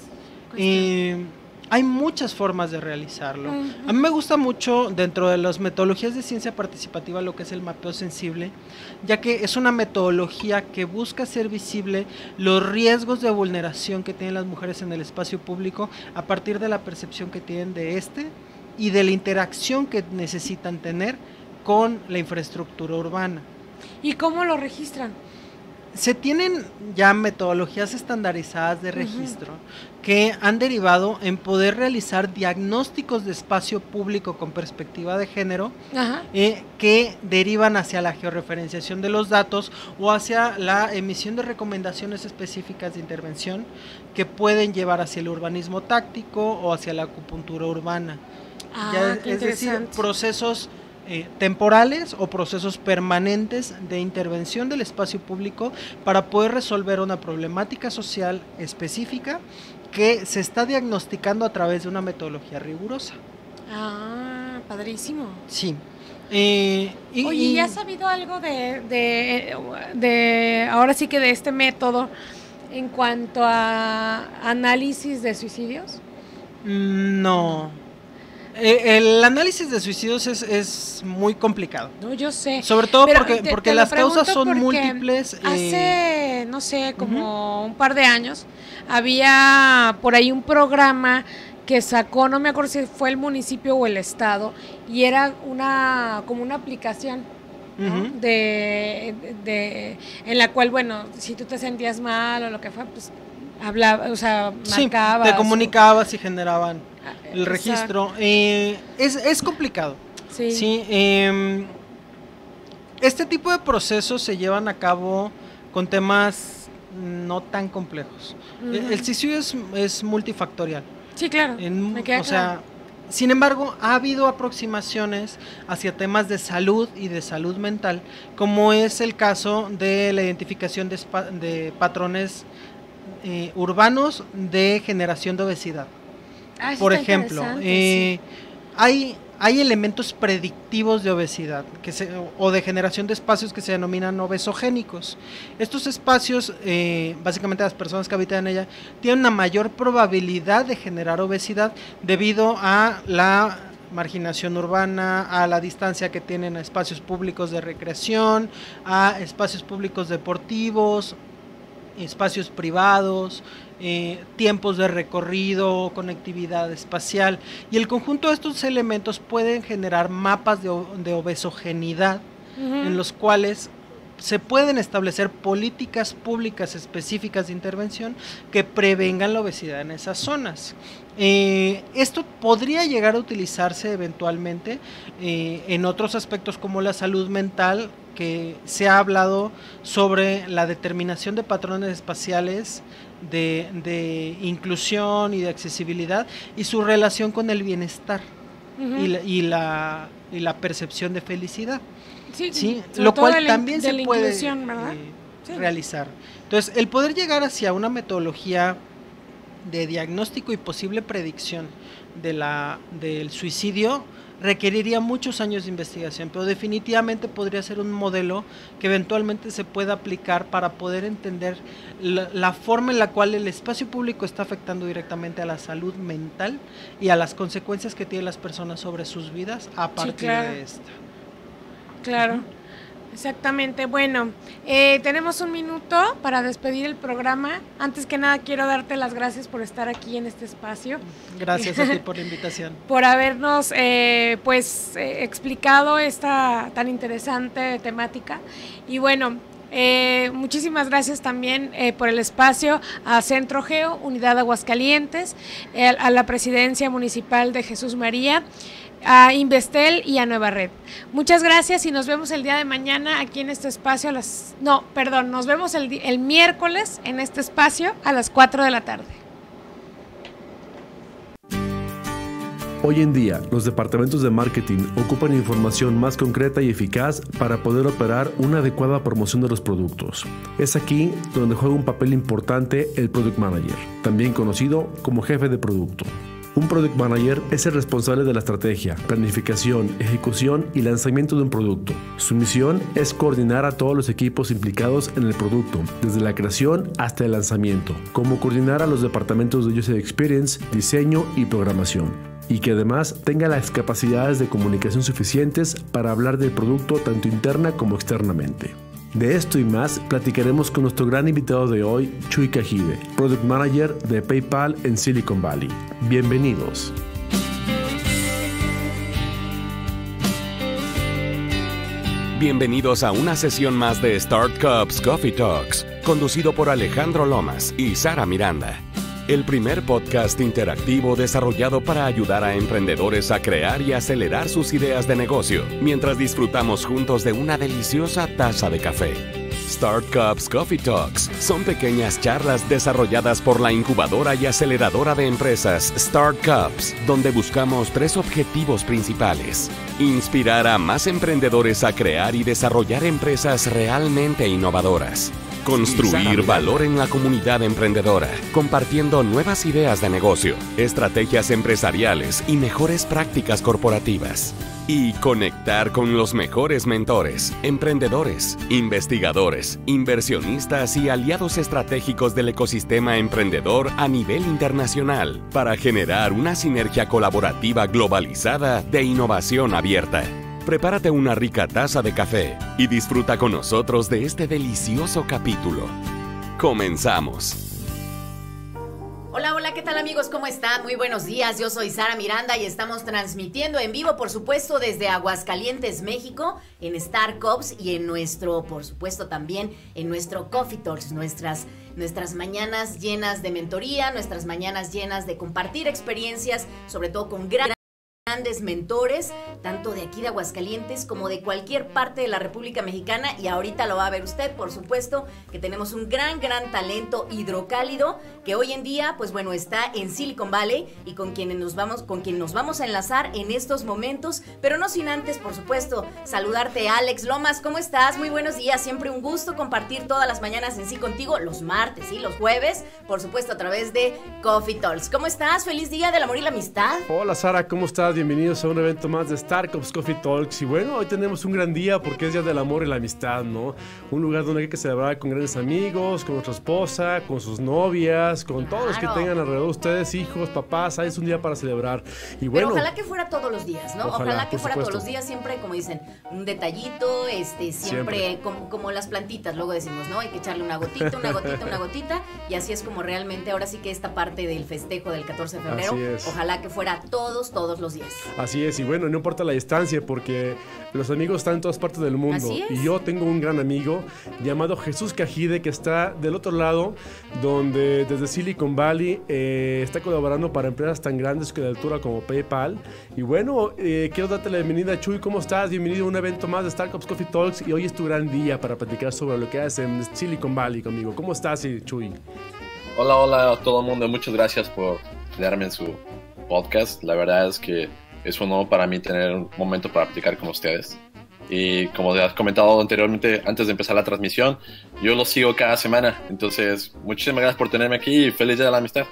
hay muchas formas de realizarlo. A mí me gusta mucho dentro de las metodologías de ciencia participativa lo que es el mapeo sensible, ya que es una metodología que busca hacer visible los riesgos de vulneración que tienen las mujeres en el espacio público a partir de la percepción que tienen de este y de la interacción que necesitan tener con la infraestructura urbana. ¿Y cómo lo registran? Se tienen ya metodologías estandarizadas de registro que han derivado en poder realizar diagnósticos de espacio público con perspectiva de género, que derivan hacia la georreferenciación de los datos o hacia la emisión de recomendaciones específicas de intervención que pueden llevar hacia el urbanismo táctico o hacia la acupuntura urbana. Es decir, procesos temporales o procesos permanentes de intervención del espacio público para poder resolver una problemática social específica que se está diagnosticando a través de una metodología rigurosa. Padrísimo. Sí. Oye, ¿y has sabido algo de ahora sí que de este método en cuanto a análisis de suicidios? No. El análisis de suicidios es muy complicado. No, yo sé. Sobre todo porque las causas son múltiples. Hace, no sé, como un par de años, había por ahí un programa que sacó, no me acuerdo si fue el municipio o el estado, y era como una aplicación, ¿no? En la cual, bueno, si tú te sentías mal o lo que fue, pues hablaba, o sea, marcabas. Te comunicabas y generaban el registro. Es complicado. Sí. Este tipo de procesos se llevan a cabo con temas no tan complejos. El suicidio es multifactorial. Sí, claro. Sin embargo, ha habido aproximaciones hacia temas de salud y de salud mental, como es el caso de la identificación de patrones urbanos de generación de obesidad. Por ejemplo, hay elementos predictivos de obesidad o de generación de espacios que se denominan obesogénicos. Estos espacios, básicamente las personas que habitan en ella, tienen una mayor probabilidad de generar obesidad debido a la marginación urbana, a la distancia que tienen a espacios públicos de recreación, a espacios públicos deportivos, espacios privados, tiempos de recorrido, conectividad espacial, y el conjunto de estos elementos pueden generar mapas de obesogenidad, en los cuales se pueden establecer políticas públicas específicas de intervención que prevengan la obesidad en esas zonas. Esto podría llegar a utilizarse eventualmente en otros aspectos como la salud mental, que se ha hablado sobre la determinación de patrones espaciales de inclusión y de accesibilidad y su relación con el bienestar y la percepción de felicidad. Sí, lo cual también se puede realizar. Entonces, el poder llegar hacia una metodología de diagnóstico y posible predicción del suicidio requeriría muchos años de investigación, pero definitivamente podría ser un modelo que eventualmente se pueda aplicar para poder entender la forma en la cual el espacio público está afectando directamente a la salud mental y a las consecuencias que tienen las personas sobre sus vidas a partir de esta. Claro, exactamente. Bueno, tenemos un minuto para despedir el programa. Antes que nada, quiero darte las gracias por estar aquí en este espacio. Gracias a ti por la invitación. Por habernos explicado esta tan interesante temática. Y bueno, muchísimas gracias también por el espacio a Centro Geo, Unidad Aguascalientes, a la Presidencia Municipal de Jesús María, a Investel y a Nueva Red. Muchas gracias y nos vemos el día de mañana aquí en este espacio nos vemos el miércoles en este espacio a las 4 de la tarde. Hoy en día, los departamentos de marketing ocupan información más concreta y eficaz para poder operar una adecuada promoción de los productos. Es aquí donde juega un papel importante el Product Manager, también conocido como jefe de producto. Un Product Manager es el responsable de la estrategia, planificación, ejecución y lanzamiento de un producto. Su misión es coordinar a todos los equipos implicados en el producto, desde la creación hasta el lanzamiento, como coordinar a los departamentos de User Experience, diseño y programación, y que además tenga las capacidades de comunicación suficientes para hablar del producto tanto interna como externamente. De esto y más platicaremos con nuestro gran invitado de hoy, Chuy Cajide, Product Manager de PayPal en Silicon Valley. Bienvenidos. Bienvenidos a una sesión más de Start Cups Coffee Talks, conducido por Alejandro Lomas y Sara Miranda. El primer podcast interactivo desarrollado para ayudar a emprendedores a crear y acelerar sus ideas de negocio, mientras disfrutamos juntos de una deliciosa taza de café. Start Cups Coffee Talks son pequeñas charlas desarrolladas por la incubadora y aceleradora de empresas Start Cups, donde buscamos 3 objetivos principales: inspirar a más emprendedores a crear y desarrollar empresas realmente innovadoras, construir valor en la comunidad emprendedora, compartiendo nuevas ideas de negocio, estrategias empresariales y mejores prácticas corporativas. Y conectar con los mejores mentores, emprendedores, investigadores, inversionistas y aliados estratégicos del ecosistema emprendedor a nivel internacional para generar una sinergia colaborativa globalizada de innovación abierta. Prepárate una rica taza de café y disfruta con nosotros de este delicioso capítulo. Comenzamos. Hola, hola, ¿qué tal amigos? ¿Cómo están? Muy buenos días, yo soy Sara Miranda y estamos transmitiendo en vivo, por supuesto, desde Aguascalientes, México, en Start Cups y en nuestro, por supuesto, también en nuestro Coffee Talks, nuestras mañanas llenas de mentoría, nuestras mañanas llenas de compartir experiencias, sobre todo con grandes mentores, tanto de aquí de Aguascalientes como de cualquier parte de la República Mexicana, y ahorita lo va a ver usted, por supuesto, que tenemos un gran talento hidrocálido que hoy en día, pues bueno, está en Silicon Valley y con quien nos vamos a enlazar en estos momentos, pero no sin antes, por supuesto, saludarte. Alex Lomas, ¿cómo estás? Muy buenos días, siempre un gusto compartir todas las mañanas en sí contigo, los martes y los jueves, por supuesto, a través de Coffee Talks. ¿Cómo estás? Feliz día del amor y la amistad. Hola Sara, ¿cómo estás? bienvenidos a un evento más de Startups Coffee Talks. Y bueno, hoy tenemos un gran día porque es Día del Amor y la Amistad, ¿no? Un lugar donde hay que celebrar con grandes amigos, con nuestra esposa, con sus novias, con todos los que tengan alrededor de ustedes, hijos, papás. Es un día para celebrar. Y bueno, pero ojalá que fuera todos los días, ¿no? Ojalá que fuera todos los días, siempre, como dicen, un detallito, siempre. Como las plantitas, luego decimos, ¿no? Hay que echarle una gotita, una gotita, una gotita, y así es como realmente, ahora sí que esta parte del festejo del 14 de febrero, ojalá que fuera todos los días. Así es, y bueno, no importa la distancia, porque los amigos están en todas partes del mundo. Y yo tengo un gran amigo llamado Jesús Cajide, que está del otro lado, donde desde Silicon Valley está colaborando para empresas tan grandes que de altura como PayPal. Y bueno, quiero darte la bienvenida, Chuy. ¿Cómo estás? Bienvenido a un evento más de Startups Coffee Talks, y hoy es tu gran día para platicar sobre lo que haces en Silicon Valley conmigo. ¿Cómo estás, Chuy? Hola a todo el mundo. Muchas gracias por darme en su podcast. La verdad es que es un honor para mí tener un momento para platicar con ustedes. Y como has comentado anteriormente, antes de empezar la transmisión, yo los sigo cada semana. Entonces, muchísimas gracias por tenerme aquí y feliz día de la amistad.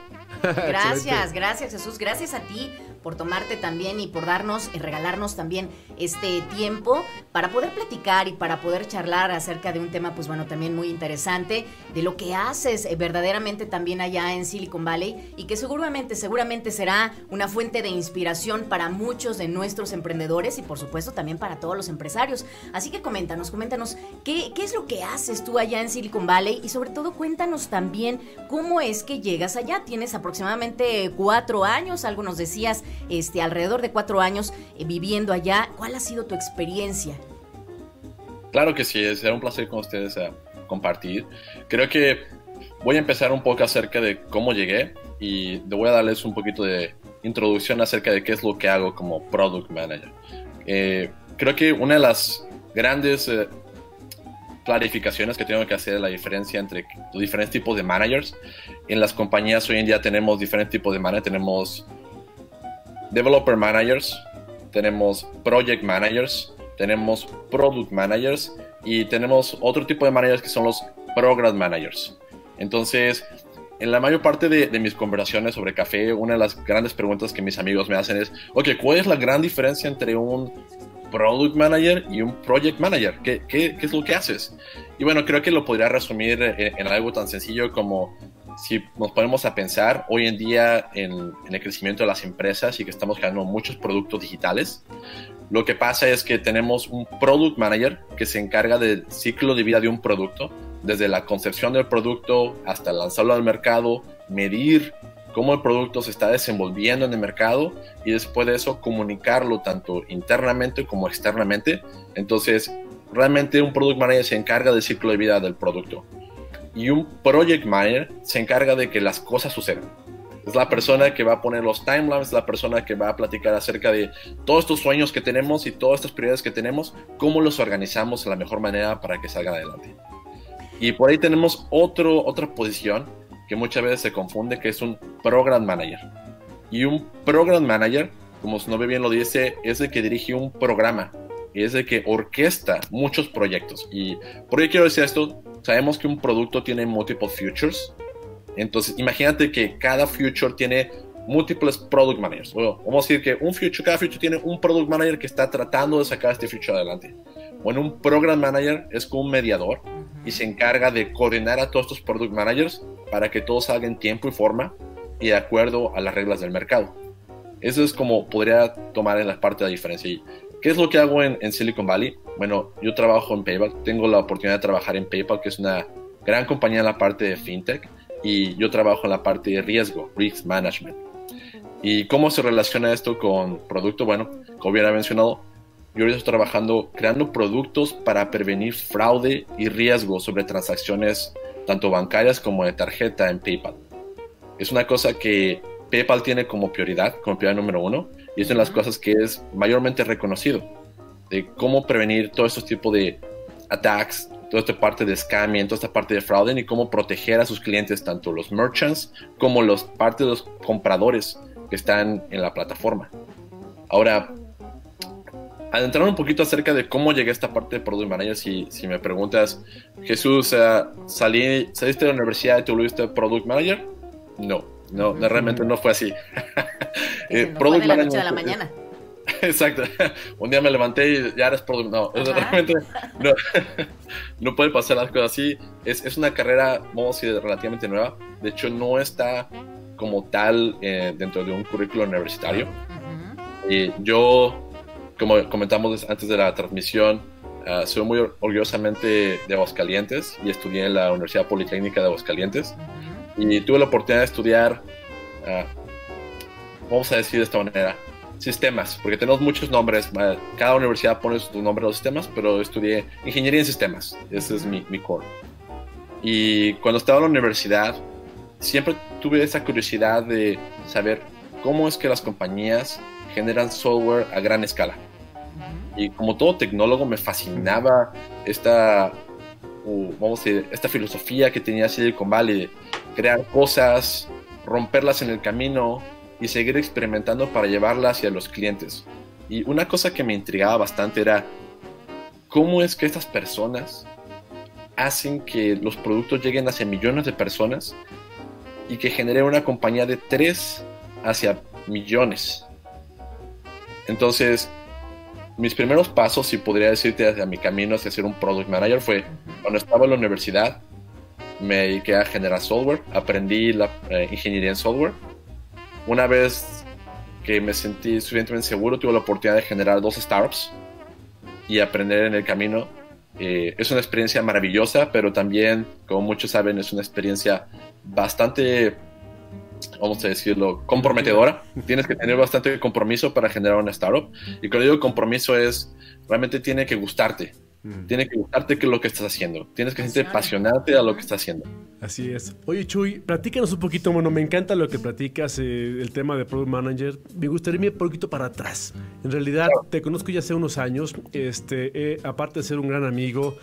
Gracias Jesús, gracias a ti por tomarte también y por darnos y regalarnos también este tiempo para poder platicar y para poder charlar acerca de un tema, pues bueno, también muy interesante, de lo que haces verdaderamente también allá en Silicon Valley, y que seguramente será una fuente de inspiración para muchos de nuestros emprendedores y por supuesto también para todos los empresarios. Así que coméntanos, ¿qué es lo que haces tú allá en Silicon Valley? Y sobre todo cuéntanos también cómo es que llegas allá. Tienes aproximadamente 4 años, algo nos decías, alrededor de 4 años viviendo allá. ¿Cuál ha sido tu experiencia? Claro que sí, será un placer con ustedes compartir. Creo que voy a empezar un poco acerca de cómo llegué y voy a darles un poquito de introducción acerca de qué es lo que hago como Product Manager. Creo que una de las grandes clarificaciones que tengo que hacer es la diferencia entre los diferentes tipos de managers. En las compañías hoy en día tenemos diferentes tipos de managers. Tenemos developer managers, tenemos project managers, tenemos product managers y tenemos otro tipo de managers que son los program managers. Entonces, en la mayor parte de mis conversaciones sobre café, una de las grandes preguntas que mis amigos me hacen es, ¿cuál es la gran diferencia entre un product manager y un project manager? ¿Qué es lo que haces? Y bueno, creo que lo podría resumir en algo tan sencillo como, si nos ponemos a pensar hoy en día en el crecimiento de las empresas y que estamos creando muchos productos digitales, lo que pasa es que tenemos un product manager que se encarga del ciclo de vida de un producto, desde la concepción del producto hasta lanzarlo al mercado, medir cómo el producto se está desenvolviendo en el mercado y después de eso comunicarlo tanto internamente como externamente. Entonces, realmente un product manager se encarga del ciclo de vida del producto. Y un project manager se encarga de que las cosas sucedan. Es la persona que va a poner los timelines, la persona que va a platicar acerca de todos estos sueños que tenemos y todas estas prioridades que tenemos, cómo los organizamos de la mejor manera para que salgan adelante. Y por ahí tenemos otra posición que muchas veces se confunde, que es un program manager. Y un program manager, como su nombre bien lo dice, es el que dirige un programa, y es el que orquesta muchos proyectos. Y por qué quiero decir esto, sabemos que un producto tiene múltiples features. Entonces, imagínate que cada feature tiene múltiples product managers. Vamos a decir que cada feature tiene un product manager que está tratando de sacar este feature adelante. Bueno, un program manager es como un mediador y se encarga de coordinar a todos estos product managers para que todo salga en tiempo y forma y de acuerdo a las reglas del mercado. Eso es como podría tomar en la parte de la diferencia. ¿Qué es lo que hago en Silicon Valley? Bueno, yo trabajo en PayPal, tengo la oportunidad de trabajar en PayPal, que es una gran compañía en la parte de FinTech, y yo trabajo en la parte de risk management. ¿Y cómo se relaciona esto con producto? Bueno, como hubiera mencionado, yo ahorita estoy trabajando creando productos para prevenir fraude y riesgo sobre transacciones tanto bancarias como de tarjeta en PayPal. Es una cosa que PayPal tiene como prioridad número 1, y es una de las cosas que es mayormente reconocido, de cómo prevenir todo este tipo de attacks, toda esta parte de scamming, toda esta parte de fraude, y cómo proteger a sus clientes, tanto los merchants como parte de los compradores que están en la plataforma. Ahora, adentrar un poquito acerca de cómo llegué a esta parte de Product Manager, si me preguntas, Jesús, ¿saliste de la universidad y tú volviste Product Manager? No, realmente no fue así. No fue de la noche a la mañana. Exacto. Un día me levanté y ya eres productor. No, realmente no puede pasar las cosas así. Es una carrera, vamos a decir, relativamente nueva. De hecho, no está como tal dentro de un currículo universitario. Yo, como comentamos antes de la transmisión, soy muy orgullosamente de Aguascalientes y estudié en la Universidad Politécnica de Aguascalientes. Y tuve la oportunidad de estudiar, vamos a decir de esta manera, sistemas, porque tenemos muchos nombres. Cada universidad pone su nombre a los sistemas, pero estudié ingeniería en sistemas. Ese es mi core. Y cuando estaba en la universidad, siempre tuve esa curiosidad de saber cómo es que las compañías generan software a gran escala. Y como todo tecnólogo me fascinaba esta filosofía que tenía Silicon Valley de crear cosas, romperlas en el camino y seguir experimentando para llevarlas hacia los clientes. Y una cosa que me intrigaba bastante era cómo es que estas personas hacen que los productos lleguen hacia millones de personas y que genere una compañía de 3 hacia millones. Entonces, mis primeros pasos, si podría decirte, hacia mi camino hacia ser un product manager fue cuando estaba en la universidad, me dediqué a generar software, aprendí la ingeniería en software. Una vez que me sentí suficientemente seguro, tuve la oportunidad de generar 2 startups y aprender en el camino. Es una experiencia maravillosa, pero también, como muchos saben, es una experiencia bastante, vamos a decirlo, comprometedora. Tienes que tener bastante compromiso para generar una startup. Y cuando digo compromiso es, realmente tiene que gustarte. Tiene que gustarte que es lo que estás haciendo. Tienes que sentirte apasionarte a lo que estás haciendo. Así es. Oye, Chuy, platícanos un poquito. Bueno, me encanta lo que platicas, el tema de Product Manager. Me gustaría irme un poquito para atrás. En realidad, te conozco ya hace unos años. Aparte de ser un gran amigo,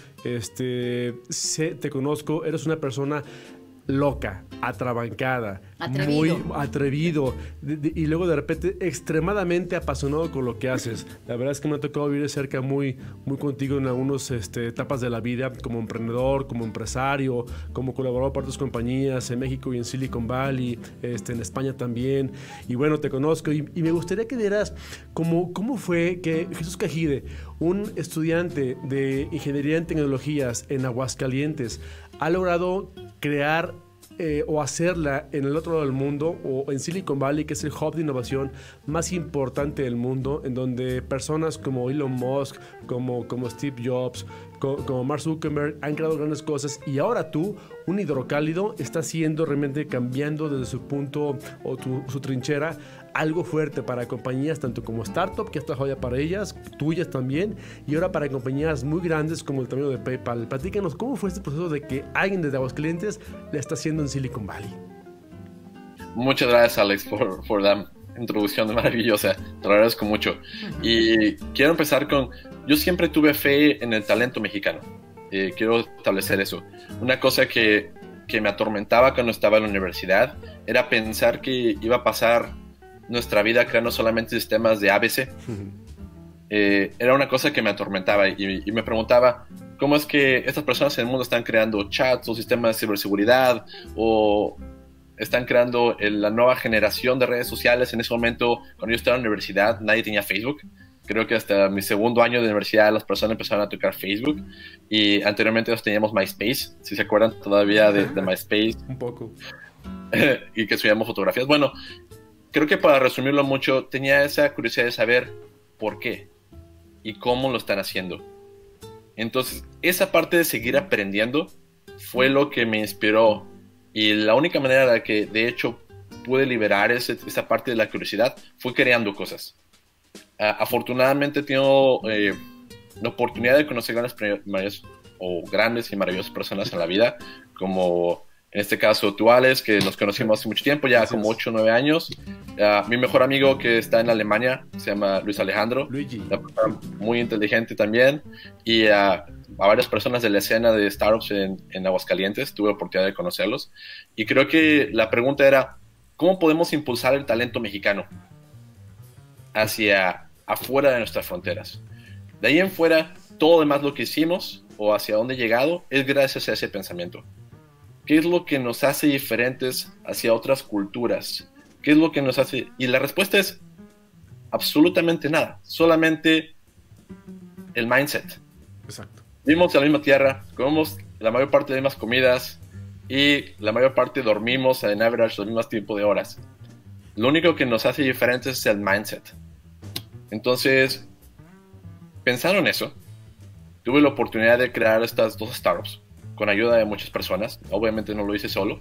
te conozco. Eres una persona loca, atrabancada, muy atrevido y luego de repente extremadamente apasionado con lo que haces. La verdad es que me ha tocado vivir de cerca muy contigo en algunas etapas de la vida, como emprendedor, como empresario, como colaborador para tus compañías en México y en Silicon Valley, en España también. Y bueno, te conozco y me gustaría que dieras cómo fue que Jesús Cajide, un estudiante de Ingeniería en Tecnologías en Aguascalientes, ha logrado crear o hacerla en el otro lado del mundo o en Silicon Valley, que es el hub de innovación más importante del mundo, en donde personas como Elon Musk, como Steve Jobs, como Mark Zuckerberg han creado grandes cosas, y ahora tú, un hidrocálido, está haciendo realmente, cambiando desde su punto o su trinchera, algo fuerte para compañías tanto como startup, que has trabajado ya para ellas, tuyas también, y ahora para compañías muy grandes como el tamaño de PayPal. Platícanos, ¿cómo fue este proceso de que alguien desde Aguascalientes le está haciendo en Silicon Valley? Muchas gracias, Alex, por la introducción maravillosa. Te lo agradezco mucho. Y quiero empezar yo siempre tuve fe en el talento mexicano. Quiero establecer eso. Una cosa que me atormentaba cuando estaba en la universidad era pensar que iba a pasar nuestra vida creando solamente sistemas de ABC. Era una cosa que me atormentaba y me preguntaba cómo es que estas personas en el mundo están creando chats o sistemas de ciberseguridad o están creando la nueva generación de redes sociales. En ese momento, cuando yo estaba en la universidad, nadie tenía Facebook. Creo que hasta mi segundo año de universidad las personas empezaron a tocar Facebook, y anteriormente teníamos MySpace, si se acuerdan todavía de MySpace. Un poco. Y que subíamos fotografías. Bueno, creo que para resumirlo mucho, tenía esa curiosidad de saber por qué y cómo lo están haciendo. Entonces, esa parte de seguir aprendiendo fue lo que me inspiró, y la única manera en la que de hecho pude liberar esa parte de la curiosidad fue creando cosas. Afortunadamente tengo la oportunidad de conocer grandes y maravillosas personas en la vida, como en este caso tú, Alex, que nos conocimos hace mucho tiempo, ya como 8 o 9 años. Mi mejor amigo que está en Alemania se llama Luis Alejandro, muy inteligente también, y a varias personas de la escena de startups en Aguascalientes, tuve la oportunidad de conocerlos, y creo que la pregunta era, ¿cómo podemos impulsar el talento mexicano hacia afuera de nuestras fronteras? De ahí en fuera, todo demás lo que hicimos o hacia dónde he llegado es gracias a ese pensamiento. ¿Qué es lo que nos hace diferentes hacia otras culturas? ¿Qué es lo que nos hace? Y la respuesta es absolutamente nada, solamente el mindset. Exacto. Vivimos en la misma tierra, comemos la mayor parte de las mismas comidas y la mayor parte dormimos en average los mismos tipos de horas. Lo único que nos hace diferentes es el mindset. Entonces, pensando en eso, tuve la oportunidad de crear estas 2 startups con ayuda de muchas personas. Obviamente no lo hice solo.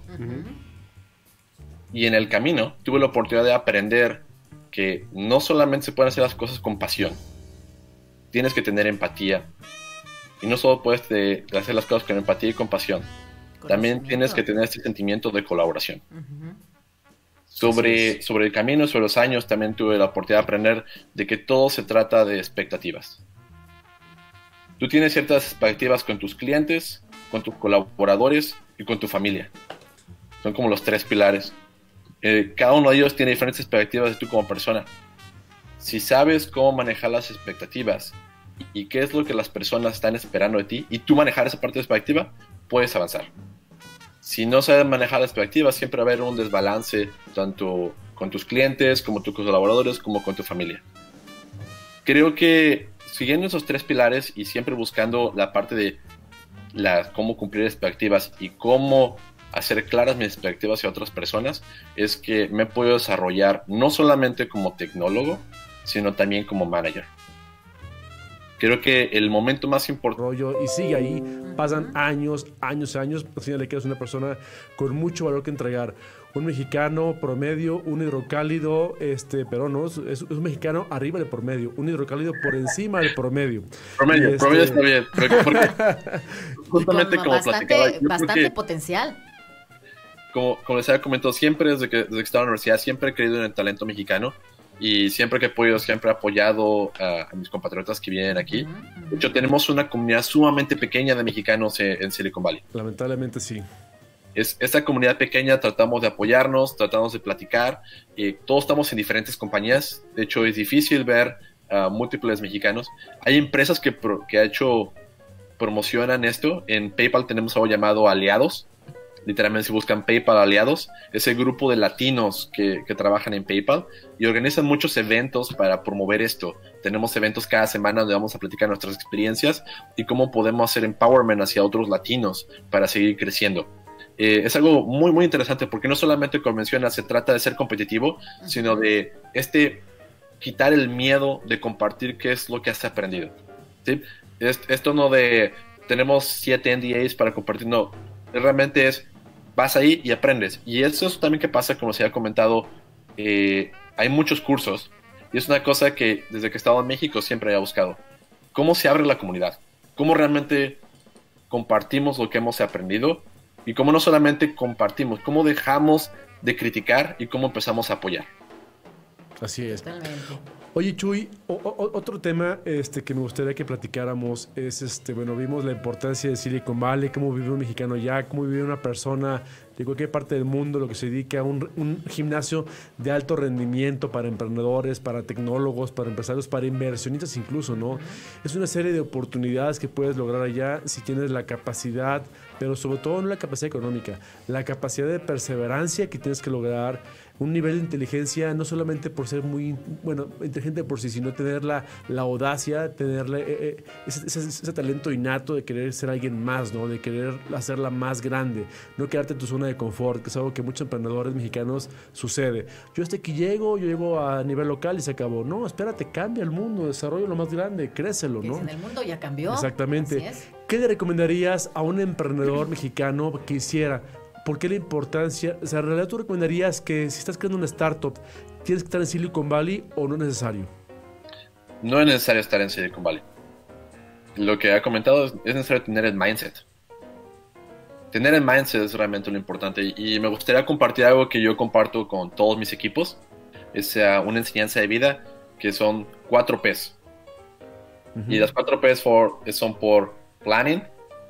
Y en el camino tuve la oportunidad de aprender que no solamente se pueden hacer las cosas con pasión. Tienes que tener empatía. Y no solo puedes hacer las cosas con empatía y con pasión. También tienes que tener este sentimiento de colaboración. Sobre el camino, sobre los años, también tuve la oportunidad de aprender de que todo se trata de expectativas. Tú tienes ciertas expectativas con tus clientes, con tus colaboradores y con tu familia. Son como los 3 pilares. Cada uno de ellos tiene diferentes expectativas de tú como persona. Si sabes cómo manejar las expectativas y qué es lo que las personas están esperando de ti, y tú manejar esa parte de expectativa, puedes avanzar. Si no sabes manejar las expectativas, siempre va a haber un desbalance, tanto con tus clientes, como tus colaboradores, como con tu familia. Creo que siguiendo esos 3 pilares y siempre buscando la parte de cómo cumplir expectativas y cómo hacer claras mis expectativas hacia otras personas, es que me he podido desarrollar no solamente como tecnólogo, sino también como manager. Creo que el momento más importante... Y sigue ahí, pasan años, al final que eres una persona con mucho valor que entregar. Un mexicano promedio, un hidrocálido, pero no, es un mexicano arriba del promedio, un hidrocálido por encima del promedio. Promedio está bien, porque justamente como platicaba... Bastante potencial. Como les había comentado, siempre desde que estaba en la universidad, siempre he creído en el talento mexicano. Y siempre que he podido, siempre he apoyado a mis compatriotas que vienen aquí. De hecho, tenemos una comunidad sumamente pequeña de mexicanos en Silicon Valley. Lamentablemente sí. Esta comunidad pequeña tratamos de apoyarnos, tratamos de platicar. Todos estamos en diferentes compañías. De hecho, es difícil ver múltiples mexicanos. Hay empresas que promocionan esto. En PayPal tenemos algo llamado Aliados. Literalmente si buscan PayPal Aliados, es el grupo de latinos que trabajan en PayPal y organizan muchos eventos para promover esto. Tenemos eventos cada semana donde vamos a platicar nuestras experiencias y cómo podemos hacer empowerment hacia otros latinos para seguir creciendo. Es algo muy, muy interesante porque no solamente, como menciona, se trata de ser competitivo, sino de quitar el miedo de compartir qué es lo que has aprendido. ¿Sí? Esto no de tenemos 7 NDAs para compartir, no. Realmente vas ahí y aprendes. Y eso es también que pasa, como se ha comentado, hay muchos cursos. Y es una cosa que desde que he estado en México siempre he buscado. ¿Cómo se abre la comunidad? ¿Cómo realmente compartimos lo que hemos aprendido? Y cómo no solamente compartimos, cómo dejamos de criticar y cómo empezamos a apoyar. Así es. Totalmente. Oye, Chuy, otro tema que me gustaría que platicáramos es, vimos la importancia de Silicon Valley, cómo vive un mexicano allá, cómo vive una persona de cualquier parte del mundo, lo que se dedica a un gimnasio de alto rendimiento para emprendedores, para tecnólogos, para empresarios, para inversionistas incluso, ¿no? Es una serie de oportunidades que puedes lograr allá si tienes la capacidad, pero sobre todo no la capacidad económica, la capacidad de perseverancia que tienes que lograr, un nivel de inteligencia no solamente por ser muy, inteligente por sí, sino tener la audacia, tener ese talento innato de querer ser alguien más, ¿no? De querer hacerla más grande, no quedarte en tu zona de confort, que es algo que muchos emprendedores mexicanos sucede. Yo aquí llego a nivel local y se acabó. No, espérate, cambia el mundo, desarrolla lo más grande, crécelo, ¿no? En el mundo ya cambió. Exactamente. Así es. ¿Qué le recomendarías a un emprendedor mexicano que hiciera? ¿Por qué la importancia? O sea, en realidad tú recomendarías que si estás creando una startup, ¿tienes que estar en Silicon Valley o no es necesario? No es necesario estar en Silicon Valley. Lo que ha comentado es necesario tener el mindset. Tener el mindset es realmente lo importante. Y me gustaría compartir algo que yo comparto con todos mis equipos. Es una enseñanza de vida que son 4 P's. Y las 4 P's son por planning,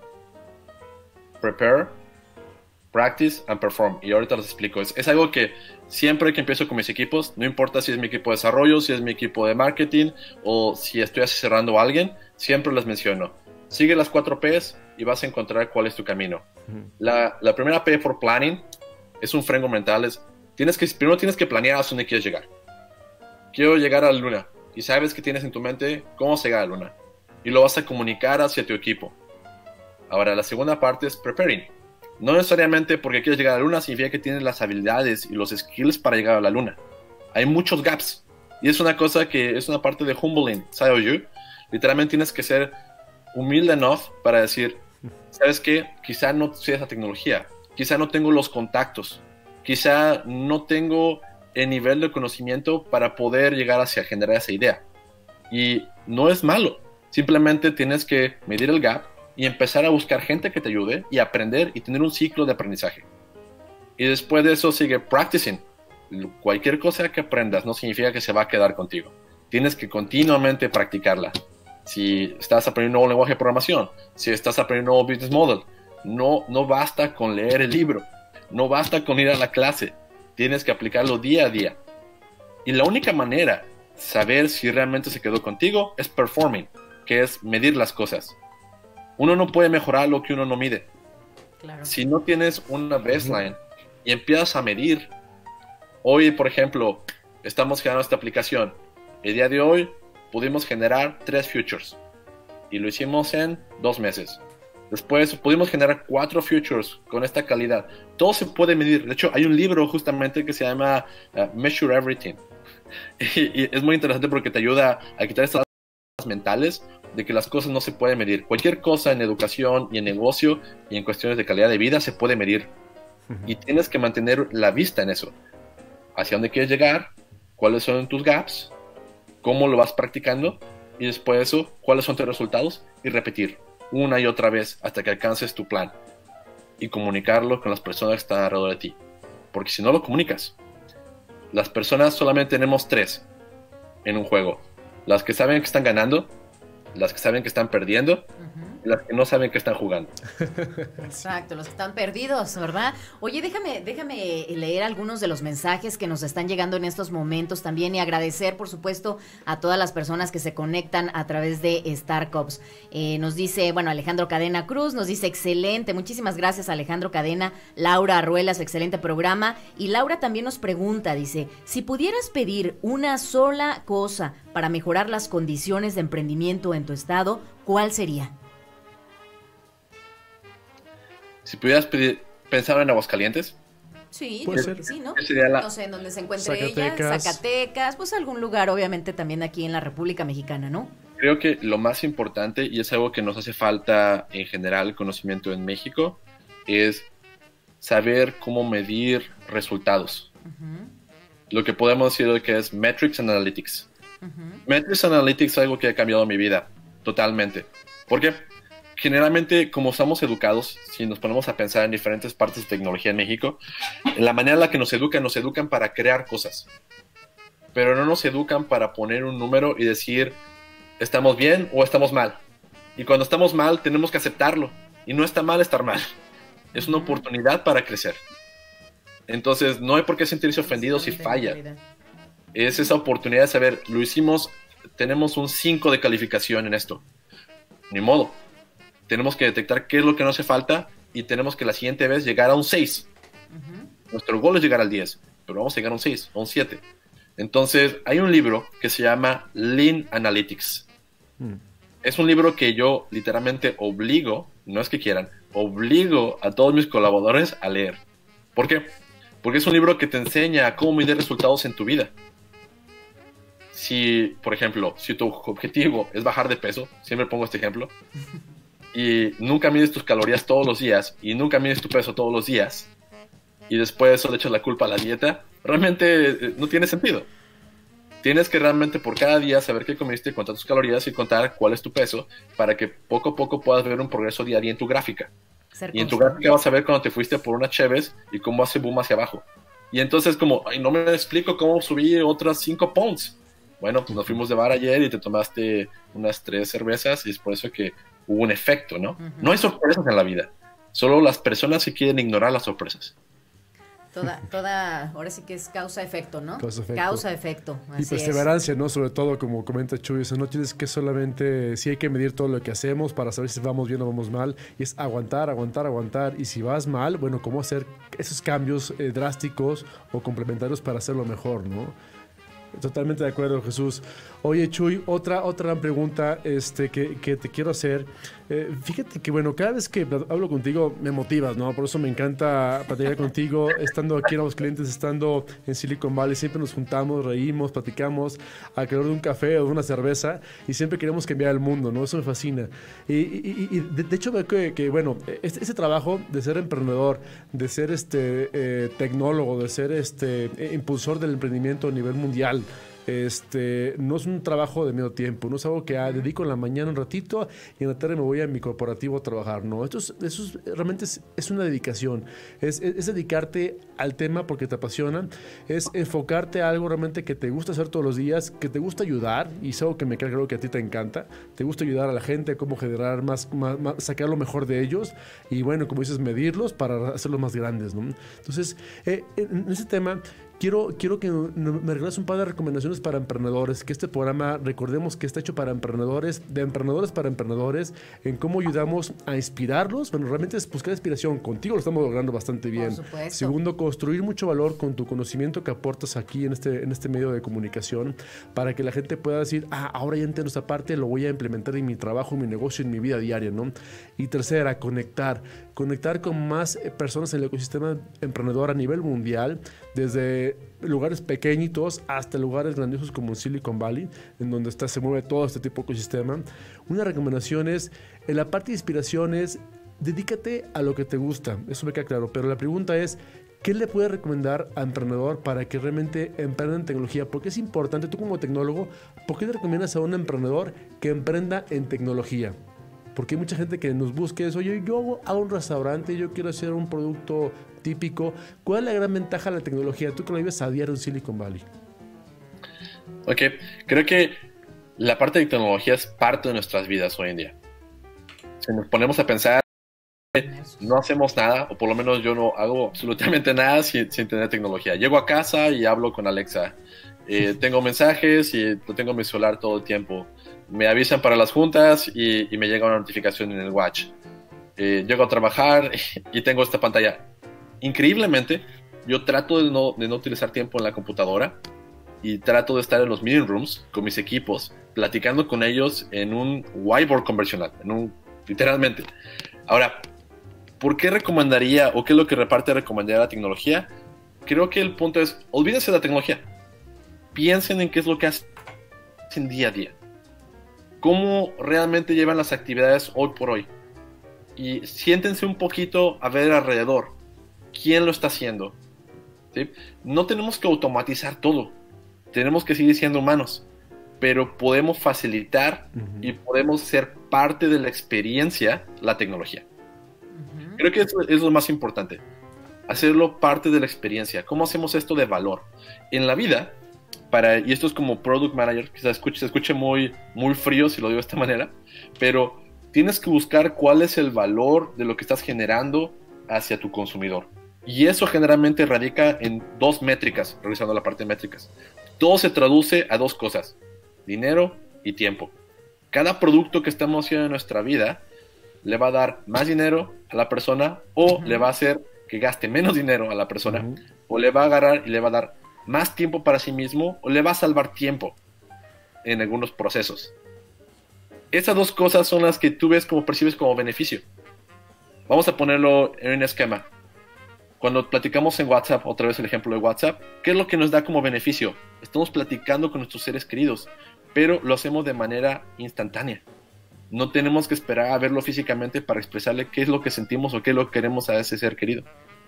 prepare, practice and perform. Y ahorita les explico. Es algo que siempre que empiezo con mis equipos, no importa si es mi equipo de desarrollo, si es mi equipo de marketing o si estoy asesorando a alguien, siempre les menciono. Sigue las 4 P's y vas a encontrar cuál es tu camino. La primera P por planning es un framework mental. Primero tienes que planear a dónde quieres llegar. quiero llegar a la luna. Y sabes que tienes en tu mente cómo llegar a la luna. Y lo vas a comunicar hacia tu equipo. Ahora, la segunda parte es preparing. No necesariamente porque quieres llegar a la luna significa que tienes las habilidades y los skills para llegar a la luna. Hay muchos gaps. Y es una cosa que es una parte de humbling, ¿sabes? Literalmente tienes que ser humilde enough para decir, ¿sabes qué? Quizá no sé esa tecnología. Quizá no tengo los contactos. Quizá no tengo el nivel de conocimiento para poder llegar hacia generar esa idea. Y no es malo. Simplemente tienes que medir el gap y empezar a buscar gente que te ayude y aprender y tener un ciclo de aprendizaje. Y después de eso sigue practicing. Cualquier cosa que aprendas no significa que se va a quedar contigo. Tienes que continuamente practicarla. Si estás aprendiendo un nuevo lenguaje de programación, si estás aprendiendo un nuevo business model, no basta con leer el libro, no basta con ir a la clase. Tienes que aplicarlo día a día. Y la única manera de saber si realmente se quedó contigo es performing, que es medir las cosas. Uno no puede mejorar lo que uno no mide. Claro. Si no tienes una baseline y empiezas a medir, hoy, por ejemplo, estamos generando esta aplicación. El día de hoy pudimos generar 3 futures y lo hicimos en 2 meses. Después pudimos generar 4 futures con esta calidad. Todo se puede medir. De hecho, hay un libro justamente que se llama Measure Everything. Y es muy interesante porque te ayuda a quitar estas mentales de que las cosas no se pueden medir. Cualquier cosa en educación y en negocio y en cuestiones de calidad de vida se puede medir. Y tienes que mantener la vista en eso. Hacia dónde quieres llegar, cuáles son tus gaps, cómo lo vas practicando y después de eso, cuáles son tus resultados y repetir una y otra vez hasta que alcances tu plan y comunicarlo con las personas que están alrededor de ti. Porque si no lo comunicas, las personas solamente tenemos 3 en un juego. Las que saben que están ganando, las que saben que están perdiendo, y las que no saben que están jugando. Exacto, los que están perdidos, ¿verdad? Oye, déjame leer algunos de los mensajes que nos están llegando en estos momentos también y agradecer, por supuesto, a todas las personas que se conectan a través de Startups. Nos dice, bueno, Alejandro Cadena Cruz, nos dice, excelente, muchísimas gracias Alejandro Cadena, Laura Arruelas, excelente programa. Y Laura también nos pregunta, dice, si pudieras pedir una sola cosa para mejorar las condiciones de emprendimiento en tu estado, ¿cuál sería? Si pudieras pensar en Aguascalientes. Sí, yo creo que sí, ¿no? No sé en dónde se encuentre Zacatecas. ella, Zacatecas, pues algún lugar obviamente también aquí en la República Mexicana, ¿no? Creo que lo más importante, y es algo que nos hace falta en general, conocimiento en México, es saber cómo medir resultados. Lo que podemos decir que es Metrics and Analytics. Metrics and Analytics es algo que ha cambiado mi vida totalmente. ¿Por qué? Generalmente, como estamos educados, si nos ponemos a pensar en diferentes partes de tecnología en México, en la manera en la que nos educan para crear cosas. Pero no nos educan para poner un número y decir, ¿estamos bien o estamos mal? Y cuando estamos mal, tenemos que aceptarlo. Y no está mal estar mal. Es una oportunidad para crecer. Entonces, no hay por qué sentirse ofendido si falla. Es esa oportunidad de saber, lo hicimos, tenemos un 5 de calificación en esto. Ni modo. Tenemos que detectar qué es lo que nos hace falta y tenemos que la siguiente vez llegar a un 6. Nuestro goal es llegar al 10, pero vamos a llegar a un 6, a un 7. Entonces, hay un libro que se llama Lean Analytics. Es un libro que yo literalmente obligo, no es que quieran, obligo a todos mis colaboradores a leer. ¿Por qué? Porque es un libro que te enseña cómo medir resultados en tu vida. Si, por ejemplo, si tu objetivo es bajar de peso, siempre pongo este ejemplo, y nunca mides tus calorías todos los días y nunca mides tu peso todos los días y después eso le echas la culpa a la dieta, realmente no tiene sentido. Tienes que realmente por cada día saber qué comiste, contar tus calorías y contar cuál es tu peso para que poco a poco puedas ver un progreso día a día en tu gráfica. Y en tu gráfica vas a ver cuando te fuiste por una Cheves y cómo hace boom hacia abajo. Y entonces como, ay, no me explico cómo subí otras 5 pounds. Bueno, pues nos fuimos de bar ayer y te tomaste unas 3 cervezas y es por eso que hubo un efecto, ¿no? No hay sorpresas en la vida. Solo las personas que quieren ignorar las sorpresas. Ahora sí que es causa-efecto, ¿no? Causa-efecto. Causa-efecto. Y perseverancia, ¿no? Sobre todo, como comenta Chuy, no tienes que solamente, sí hay que medir todo lo que hacemos para saber si vamos bien o vamos mal, y es aguantar, y si vas mal, bueno, cómo hacer esos cambios drásticos o complementarios para hacerlo mejor, ¿no? Totalmente de acuerdo, Jesús. Oye, Chuy, otra gran pregunta que te quiero hacer. Fíjate que, bueno, cada vez que hablo contigo me motivas, ¿no? Por eso me encanta platicar contigo. Estando aquí en Aguascalientes, estando en Silicon Valley, siempre nos juntamos, reímos, platicamos alrededor de un café o de una cerveza y siempre queremos cambiar el mundo, ¿no? Eso me fascina. Y de hecho veo que bueno, ese trabajo de ser emprendedor, de ser tecnólogo, de ser impulsor del emprendimiento a nivel mundial, no es un trabajo de medio tiempo, no es algo que dedico en la mañana un ratito y en la tarde me voy a mi corporativo a trabajar, no, realmente es una dedicación, es dedicarte al tema porque te apasiona, es enfocarte a algo realmente que te gusta hacer todos los días, que te gusta ayudar, y es algo que me creo que a ti te encanta, te gusta ayudar a la gente, cómo generar más, sacar lo mejor de ellos, y bueno, como dices, medirlos para hacerlos más grandes, ¿no? Entonces, en ese tema, Quiero que me regales un par de recomendaciones para emprendedores, que este programa, recordemos que está hecho para emprendedores, de emprendedores para emprendedores, en cómo ayudamos a inspirarlos. Bueno, realmente es buscar inspiración. Contigo lo estamos logrando bastante bien. Por supuesto. Segundo, construir mucho valor con tu conocimiento que aportas aquí en este medio de comunicación, para que la gente pueda decir, ahora ya entiendo esta parte, lo voy a implementar en mi trabajo, en mi negocio, en mi vida diaria, ¿no? Y tercera, conectar con más personas en el ecosistema emprendedor a nivel mundial, desde lugares pequeñitos hasta lugares grandiosos como Silicon Valley, en donde se mueve todo este tipo de ecosistema. Una recomendación es, en la parte de inspiraciones, dedícate a lo que te gusta, eso me queda claro, pero la pregunta es, ¿qué le puedes recomendar a emprendedor para que realmente emprenda en tecnología? Porque es importante, tú como tecnólogo, ¿por qué le recomiendas a un emprendedor que emprenda en tecnología? Porque hay mucha gente que nos busca eso, oye, yo hago un restaurante, yo quiero hacer un producto típico. ¿Cuál es la gran ventaja de la tecnología? Tú que lo vives a diario en Silicon Valley. Ok, creo que la parte de tecnología es parte de nuestras vidas hoy en día. Si nos ponemos a pensar, no hacemos nada, o por lo menos yo no hago absolutamente nada sin tener tecnología. Llego a casa y hablo con Alexa. Tengo mensajes y lo tengo en mi celular todo el tiempo. Me avisan para las juntas y me llega una notificación en el watch. Llego a trabajar y tengo esta pantalla. Increíblemente, yo trato de no utilizar tiempo en la computadora y trato de estar en los meeting rooms con mis equipos, platicando con ellos en un whiteboard conversacional, literalmente. Ahora, ¿por qué recomendaría o qué es lo que recomendaría la tecnología? Creo que el punto es, olvídense de la tecnología. Piensen en qué es lo que hacen día a día. Cómo realmente llevan las actividades hoy por hoy. Y siéntense un poquito a ver alrededor. ¿Quién lo está haciendo? ¿Sí? No tenemos que automatizar todo. Tenemos que seguir siendo humanos. Pero podemos facilitar y podemos ser parte de la experiencia, la tecnología. Creo que eso es lo más importante. Hacerlo parte de la experiencia. ¿Cómo hacemos esto de valor? En la vida, y esto es como product manager, quizás se escuche muy, muy frío si lo digo de esta manera, pero tienes que buscar cuál es el valor de lo que estás generando hacia tu consumidor. Y eso generalmente radica en dos métricas, revisando la parte de métricas. Todo se traduce a dos cosas: dinero y tiempo. Cada producto que estamos haciendo en nuestra vida le va a dar más dinero a la persona, o le va a hacer que gaste menos dinero a la persona, o le va a agarrar y le va a dar más tiempo para sí mismo, o le va a salvar tiempo en algunos procesos. Esas dos cosas son las que tú percibes como beneficio. Vamos a ponerlo en un esquema. Cuando platicamos en WhatsApp, otra vez el ejemplo de WhatsApp, ¿qué es lo que nos da como beneficio? Estamos platicando con nuestros seres queridos, pero lo hacemos de manera instantánea. No tenemos que esperar a verlo físicamente para expresarle qué es lo que sentimos o qué es lo que queremos a ese ser querido.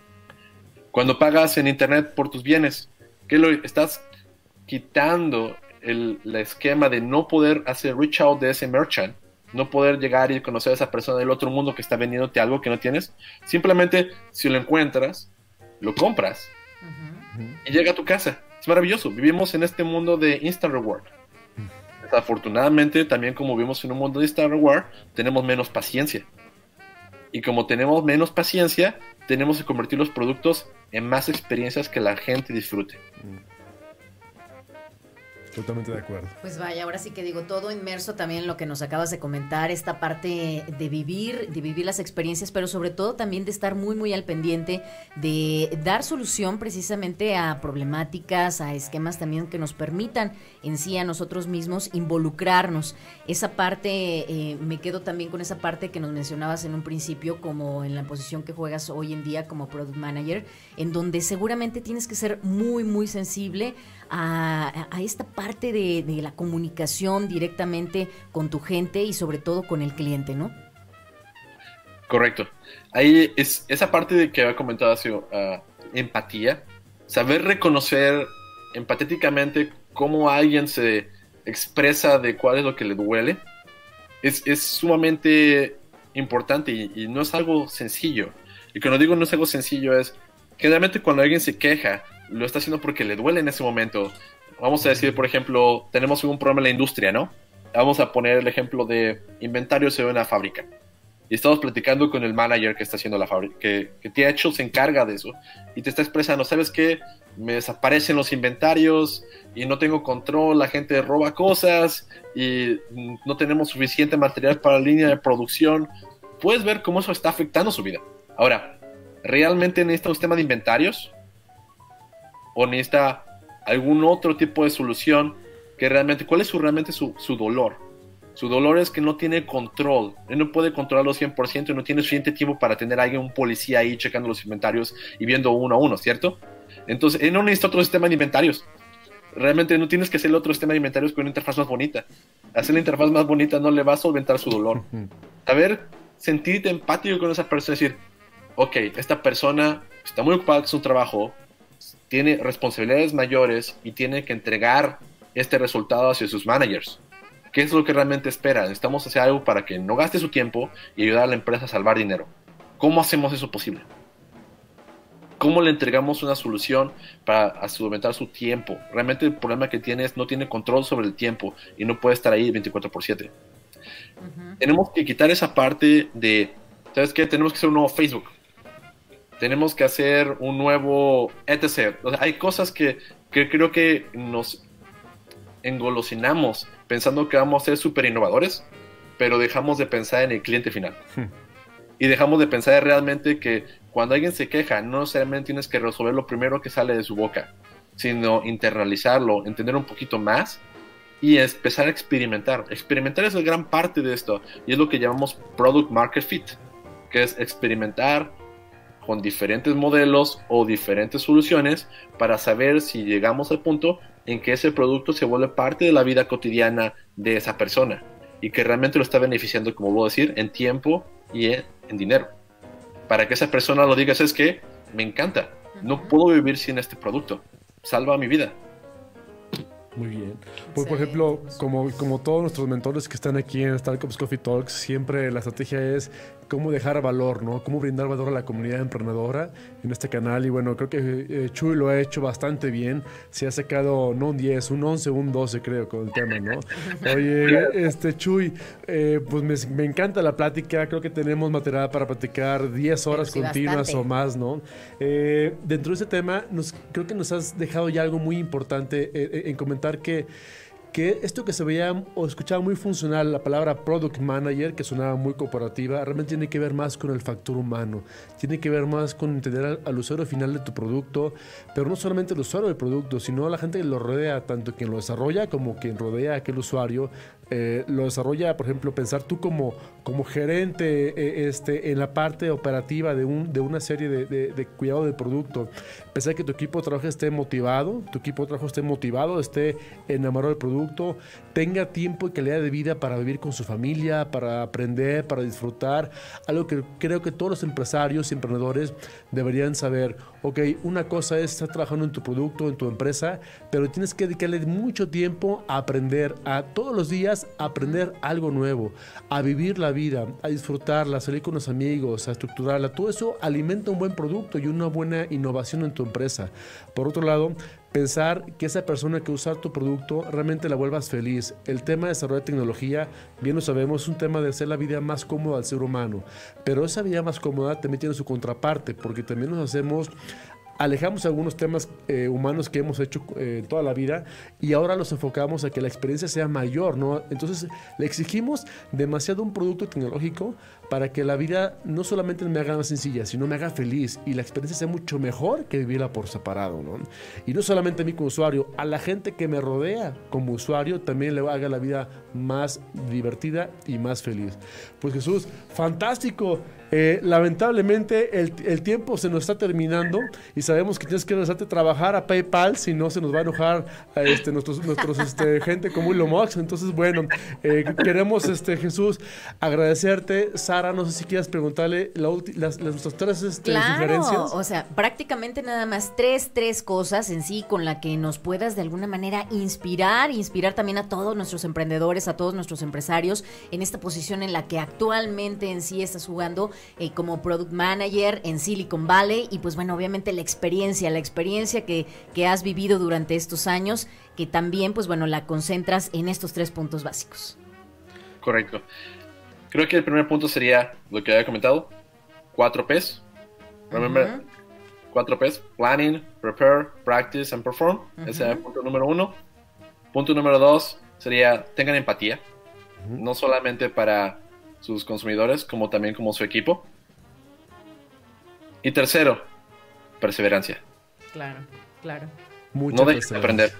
Cuando pagas en internet por tus bienes, estás quitando el esquema de no poder hacer reach out de ese merchant, no poder llegar y conocer a esa persona del otro mundo que está vendiéndote algo que no tienes. Simplemente, si lo encuentras, lo compras y llega a tu casa. Es maravilloso. Vivimos en este mundo de instant reward. Desafortunadamente, también como vivimos en un mundo de instant reward, tenemos menos paciencia. Y como tenemos menos paciencia, tenemos que convertir los productos en más experiencias que la gente disfrute. Totalmente de acuerdo. Pues vaya, ahora sí que digo, todo inmerso también en lo que nos acabas de comentar, esta parte de vivir las experiencias, pero sobre todo también de estar muy, muy al pendiente, de dar solución precisamente a problemáticas, a esquemas también que nos permitan en sí a nosotros mismos involucrarnos. Esa parte, me quedo también con esa parte que nos mencionabas en un principio, como en la posición que juegas hoy en día como Product Manager, en donde seguramente tienes que ser muy, muy sensible a esta parte de la comunicación directamente con tu gente y sobre todo con el cliente, ¿no? Correcto. Ahí es esa parte de que había comentado hace empatía, saber reconocer empatéticamente cómo alguien se expresa de cuál es lo que le duele, es sumamente importante y no es algo sencillo. Y cuando digo no es algo sencillo es, generalmente cuando alguien se queja, lo está haciendo porque le duele en ese momento. Vamos a decir, por ejemplo, tenemos un problema en la industria, ¿no? Vamos a poner el ejemplo de inventarios en una fábrica. Y estamos platicando con el manager que está haciendo la fábrica, que de hecho se encarga de eso. Y te está expresando, ¿sabes qué? Me desaparecen los inventarios y no tengo control, la gente roba cosas y no tenemos suficiente material para la línea de producción. Puedes ver cómo eso está afectando su vida. Ahora, ¿realmente necesita un sistema de inventarios? ¿O necesita algún otro tipo de solución que realmente... ¿Cuál es realmente su dolor? Su dolor es que no tiene control. Él no puede controlarlo 100% y no tiene suficiente tiempo para tener a alguien, un policía ahí checando los inventarios y viendo uno a uno, ¿cierto? Entonces, él no necesita otro sistema de inventarios. Realmente no tienes que hacer el otro sistema de inventarios con una interfaz más bonita. Hacer la interfaz más bonita no le va a solventar su dolor. Saber sentirte empático con esa persona y decir, ok, esta persona está muy ocupada con su trabajo, tiene responsabilidades mayores y tiene que entregar este resultado hacia sus managers. ¿Qué es lo que realmente espera? Necesitamos hacer algo para que no gaste su tiempo y ayudar a la empresa a salvar dinero. ¿Cómo hacemos eso posible? ¿Cómo le entregamos una solución para solventar su tiempo? Realmente el problema que tiene es no tiene control sobre el tiempo y no puede estar ahí 24/7. Tenemos que quitar esa parte de, ¿sabes qué? Tenemos que hacer un nuevo Facebook. Tenemos que hacer un nuevo etc. O sea, hay cosas que creo que nos engolosinamos pensando que vamos a ser súper innovadores, pero dejamos de pensar en el cliente final. Y dejamos de pensar realmente que cuando alguien se queja, no necesariamente tienes que resolver lo primero que sale de su boca, sino internalizarlo, entender un poquito más y empezar a experimentar. Experimentar es la gran parte de esto y es lo que llamamos Product Market Fit, que es experimentar con diferentes modelos o diferentes soluciones para saber si llegamos al punto en que ese producto se vuelve parte de la vida cotidiana de esa persona y que realmente lo está beneficiando, como voy a decir, en tiempo y en dinero. Para que esa persona lo diga, es que me encanta, no puedo vivir sin este producto, salva mi vida. Muy bien. Pues, por ejemplo, como todos nuestros mentores que están aquí en Startups Coffee Talks, siempre la estrategia es cómo dejar valor, ¿no? Cómo brindar valor a la comunidad emprendedora en este canal. Y bueno, creo que Chuy lo ha hecho bastante bien. Se ha sacado no un 10, un 11, un 12 creo con el tema, ¿no? Oye, Chuy, pues me encanta la plática. Creo que tenemos material para platicar 10 horas continuas bastante. O más, ¿no? Dentro de ese tema, creo que nos has dejado ya algo muy importante en comentar que esto que se veía o escuchaba muy funcional, la palabra Product Manager, que sonaba muy corporativa, realmente tiene que ver más con el factor humano, tiene que ver más con entender al usuario final de tu producto, pero no solamente el usuario del producto, sino la gente que lo rodea, tanto quien lo desarrolla como quien rodea a aquel usuario. Lo desarrolla, por ejemplo, pensar tú como gerente en la parte operativa de una serie de cuidado del producto. Pensar que tu equipo de trabajo esté motivado, esté enamorado del producto, tenga tiempo y calidad de vida para vivir con su familia, para aprender, para disfrutar. Algo que creo que todos los empresarios y emprendedores deberían saber. Ok, una cosa es estar trabajando en tu producto, en tu empresa, pero tienes que dedicarle mucho tiempo a aprender, a todos los días aprender algo nuevo, a vivir la vida, a disfrutarla, a salir con los amigos, a estructurarla. Todo eso alimenta un buen producto y una buena innovación en tu empresa. Por otro lado, pensar que esa persona que usa tu producto realmente la vuelvas feliz. El tema de desarrollar tecnología, bien lo sabemos, es un tema de hacer la vida más cómoda al ser humano, pero esa vida más cómoda también tiene su contraparte, porque también nos hacemos alejamos algunos temas humanos que hemos hecho toda la vida y ahora los enfocamos a que la experiencia sea mayor, ¿no? Entonces le exigimos demasiado un producto tecnológico para que la vida no solamente me haga más sencilla, sino me haga feliz y la experiencia sea mucho mejor que vivirla por separado, ¿no? Y no solamente a mí como usuario, a la gente que me rodea como usuario también le haga la vida más divertida y más feliz. Pues Jesús, fantástico. Lamentablemente el tiempo se nos está terminando y sabemos que tienes que regresarte a trabajar a PayPal, si no se nos va a enojar a nuestros gente como Elon Musk. Entonces, bueno, queremos, Jesús, agradecerte. Sara, no sé si quieras preguntarle nuestras tres sugerencias. O sea, prácticamente nada más tres cosas en sí con la que nos puedas de alguna manera inspirar también a todos nuestros emprendedores, a todos nuestros empresarios en esta posición en la que actualmente en sí estás jugando como Product Manager en Silicon Valley y pues bueno, obviamente la experiencia que has vivido durante estos años, que también pues bueno, la concentras en estos 3 puntos básicos. Correcto. Creo que el primer punto sería lo que había comentado, 4 P's. Remember, 4 P's, Planning, Prepare, Practice and Perform. Ese es el punto número 1. Punto número 2 sería, tengan empatía, no solamente para sus consumidores, como también como su equipo. Y tercero, perseverancia. Claro. No dejen de aprender.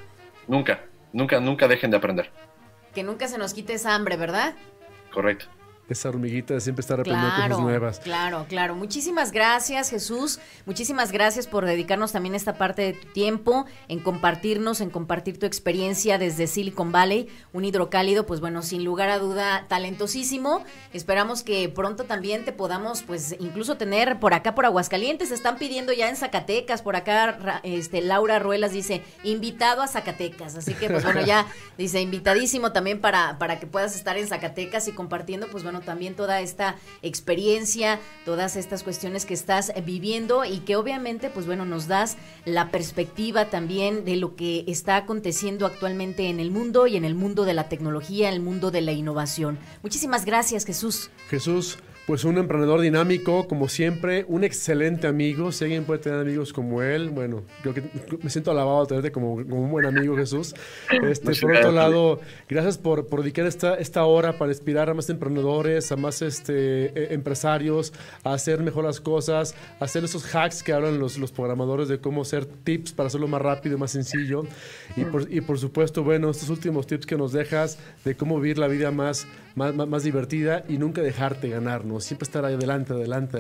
Nunca dejen de aprender. Que nunca se nos quite esa hambre, ¿verdad? Correcto. Esa hormiguita de siempre estar aprendiendo cosas nuevas. Claro. Muchísimas gracias, Jesús. Muchísimas gracias por dedicarnos también esta parte de tu tiempo, en compartir tu experiencia desde Silicon Valley, un hidrocálido, pues bueno, sin lugar a duda, talentosísimo. Esperamos que pronto también te podamos, pues, incluso tener por acá, por Aguascalientes. Están pidiendo ya en Zacatecas, por acá, Laura Ruelas dice, invitado a Zacatecas. Así que, pues bueno, ya dice, invitadísimo también para que puedas estar en Zacatecas y compartiendo, pues bueno, también toda esta experiencia, todas estas cuestiones que estás viviendo y que obviamente, pues bueno, nos das la perspectiva también de lo que está aconteciendo actualmente en el mundo y en el mundo de la tecnología, en el mundo de la innovación. Muchísimas gracias, Jesús. Jesús, pues un emprendedor dinámico, como siempre, un excelente amigo. Si alguien puede tener amigos como él, bueno, creo que me siento alabado de tenerte como un buen amigo, Jesús. Por otro lado, gracias por dedicar esta hora para inspirar a más emprendedores, a más empresarios, a hacer mejor las cosas, a hacer esos hacks que hablan los programadores de cómo hacer tips para hacerlo más rápido y más sencillo. Y por supuesto, bueno, estos últimos tips que nos dejas de cómo vivir la vida más divertida y nunca dejarte ganar, ¿no? Siempre estar adelante.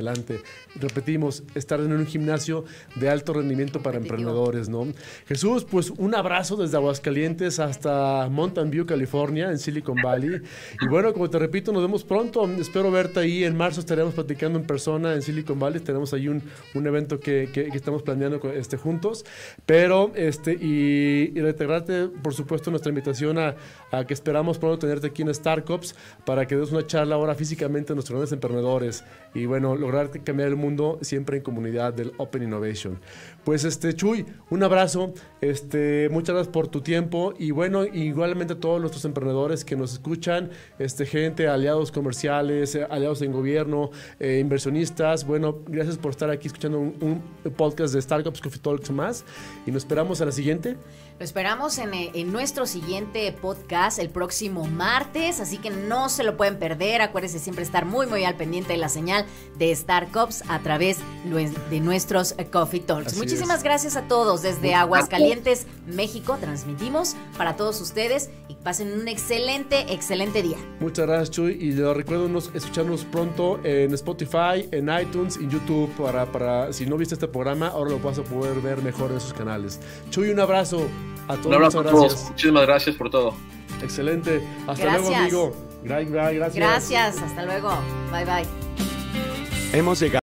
Repetimos, estar en un gimnasio de alto rendimiento para emprendedores, ¿no? Jesús, pues un abrazo desde Aguascalientes hasta Mountain View, California, en Silicon Valley. Y bueno, como te repito, nos vemos pronto. Espero verte ahí. En marzo estaremos platicando en persona en Silicon Valley. Tenemos ahí un evento que estamos planeando juntos. Pero, y reiterarte, por supuesto, nuestra invitación a que esperamos pronto tenerte aquí en Startups para que des una charla ahora físicamente a nuestros grandes emprendedores y bueno, lograr cambiar el mundo siempre en comunidad del Open Innovation. Pues Chuy, un abrazo, muchas gracias por tu tiempo y bueno, igualmente a todos nuestros emprendedores que nos escuchan, gente, aliados comerciales, aliados en gobierno, inversionistas, bueno, gracias por estar aquí escuchando un podcast de Startups Coffee Talks más y nos esperamos a la siguiente. Lo esperamos en nuestro siguiente podcast el próximo martes, así que no se lo pueden perder. Acuérdense siempre estar muy al pendiente de la señal de Startups a través de nuestros Coffee Talks. Muchísimas gracias a todos desde Aguascalientes, México. Transmitimos para todos ustedes y pasen un excelente día. Muchas gracias, Chuy, y les recuerdo escucharnos pronto en Spotify, en iTunes, en YouTube para si no viste este programa, ahora lo vas a poder ver mejor en esos canales. Chuy, un abrazo a todos. Un abrazo a todos. Muchísimas gracias por todo. Excelente. Hasta luego, amigo. Gracias. Gracias. Hasta luego. Bye. Hemos llegado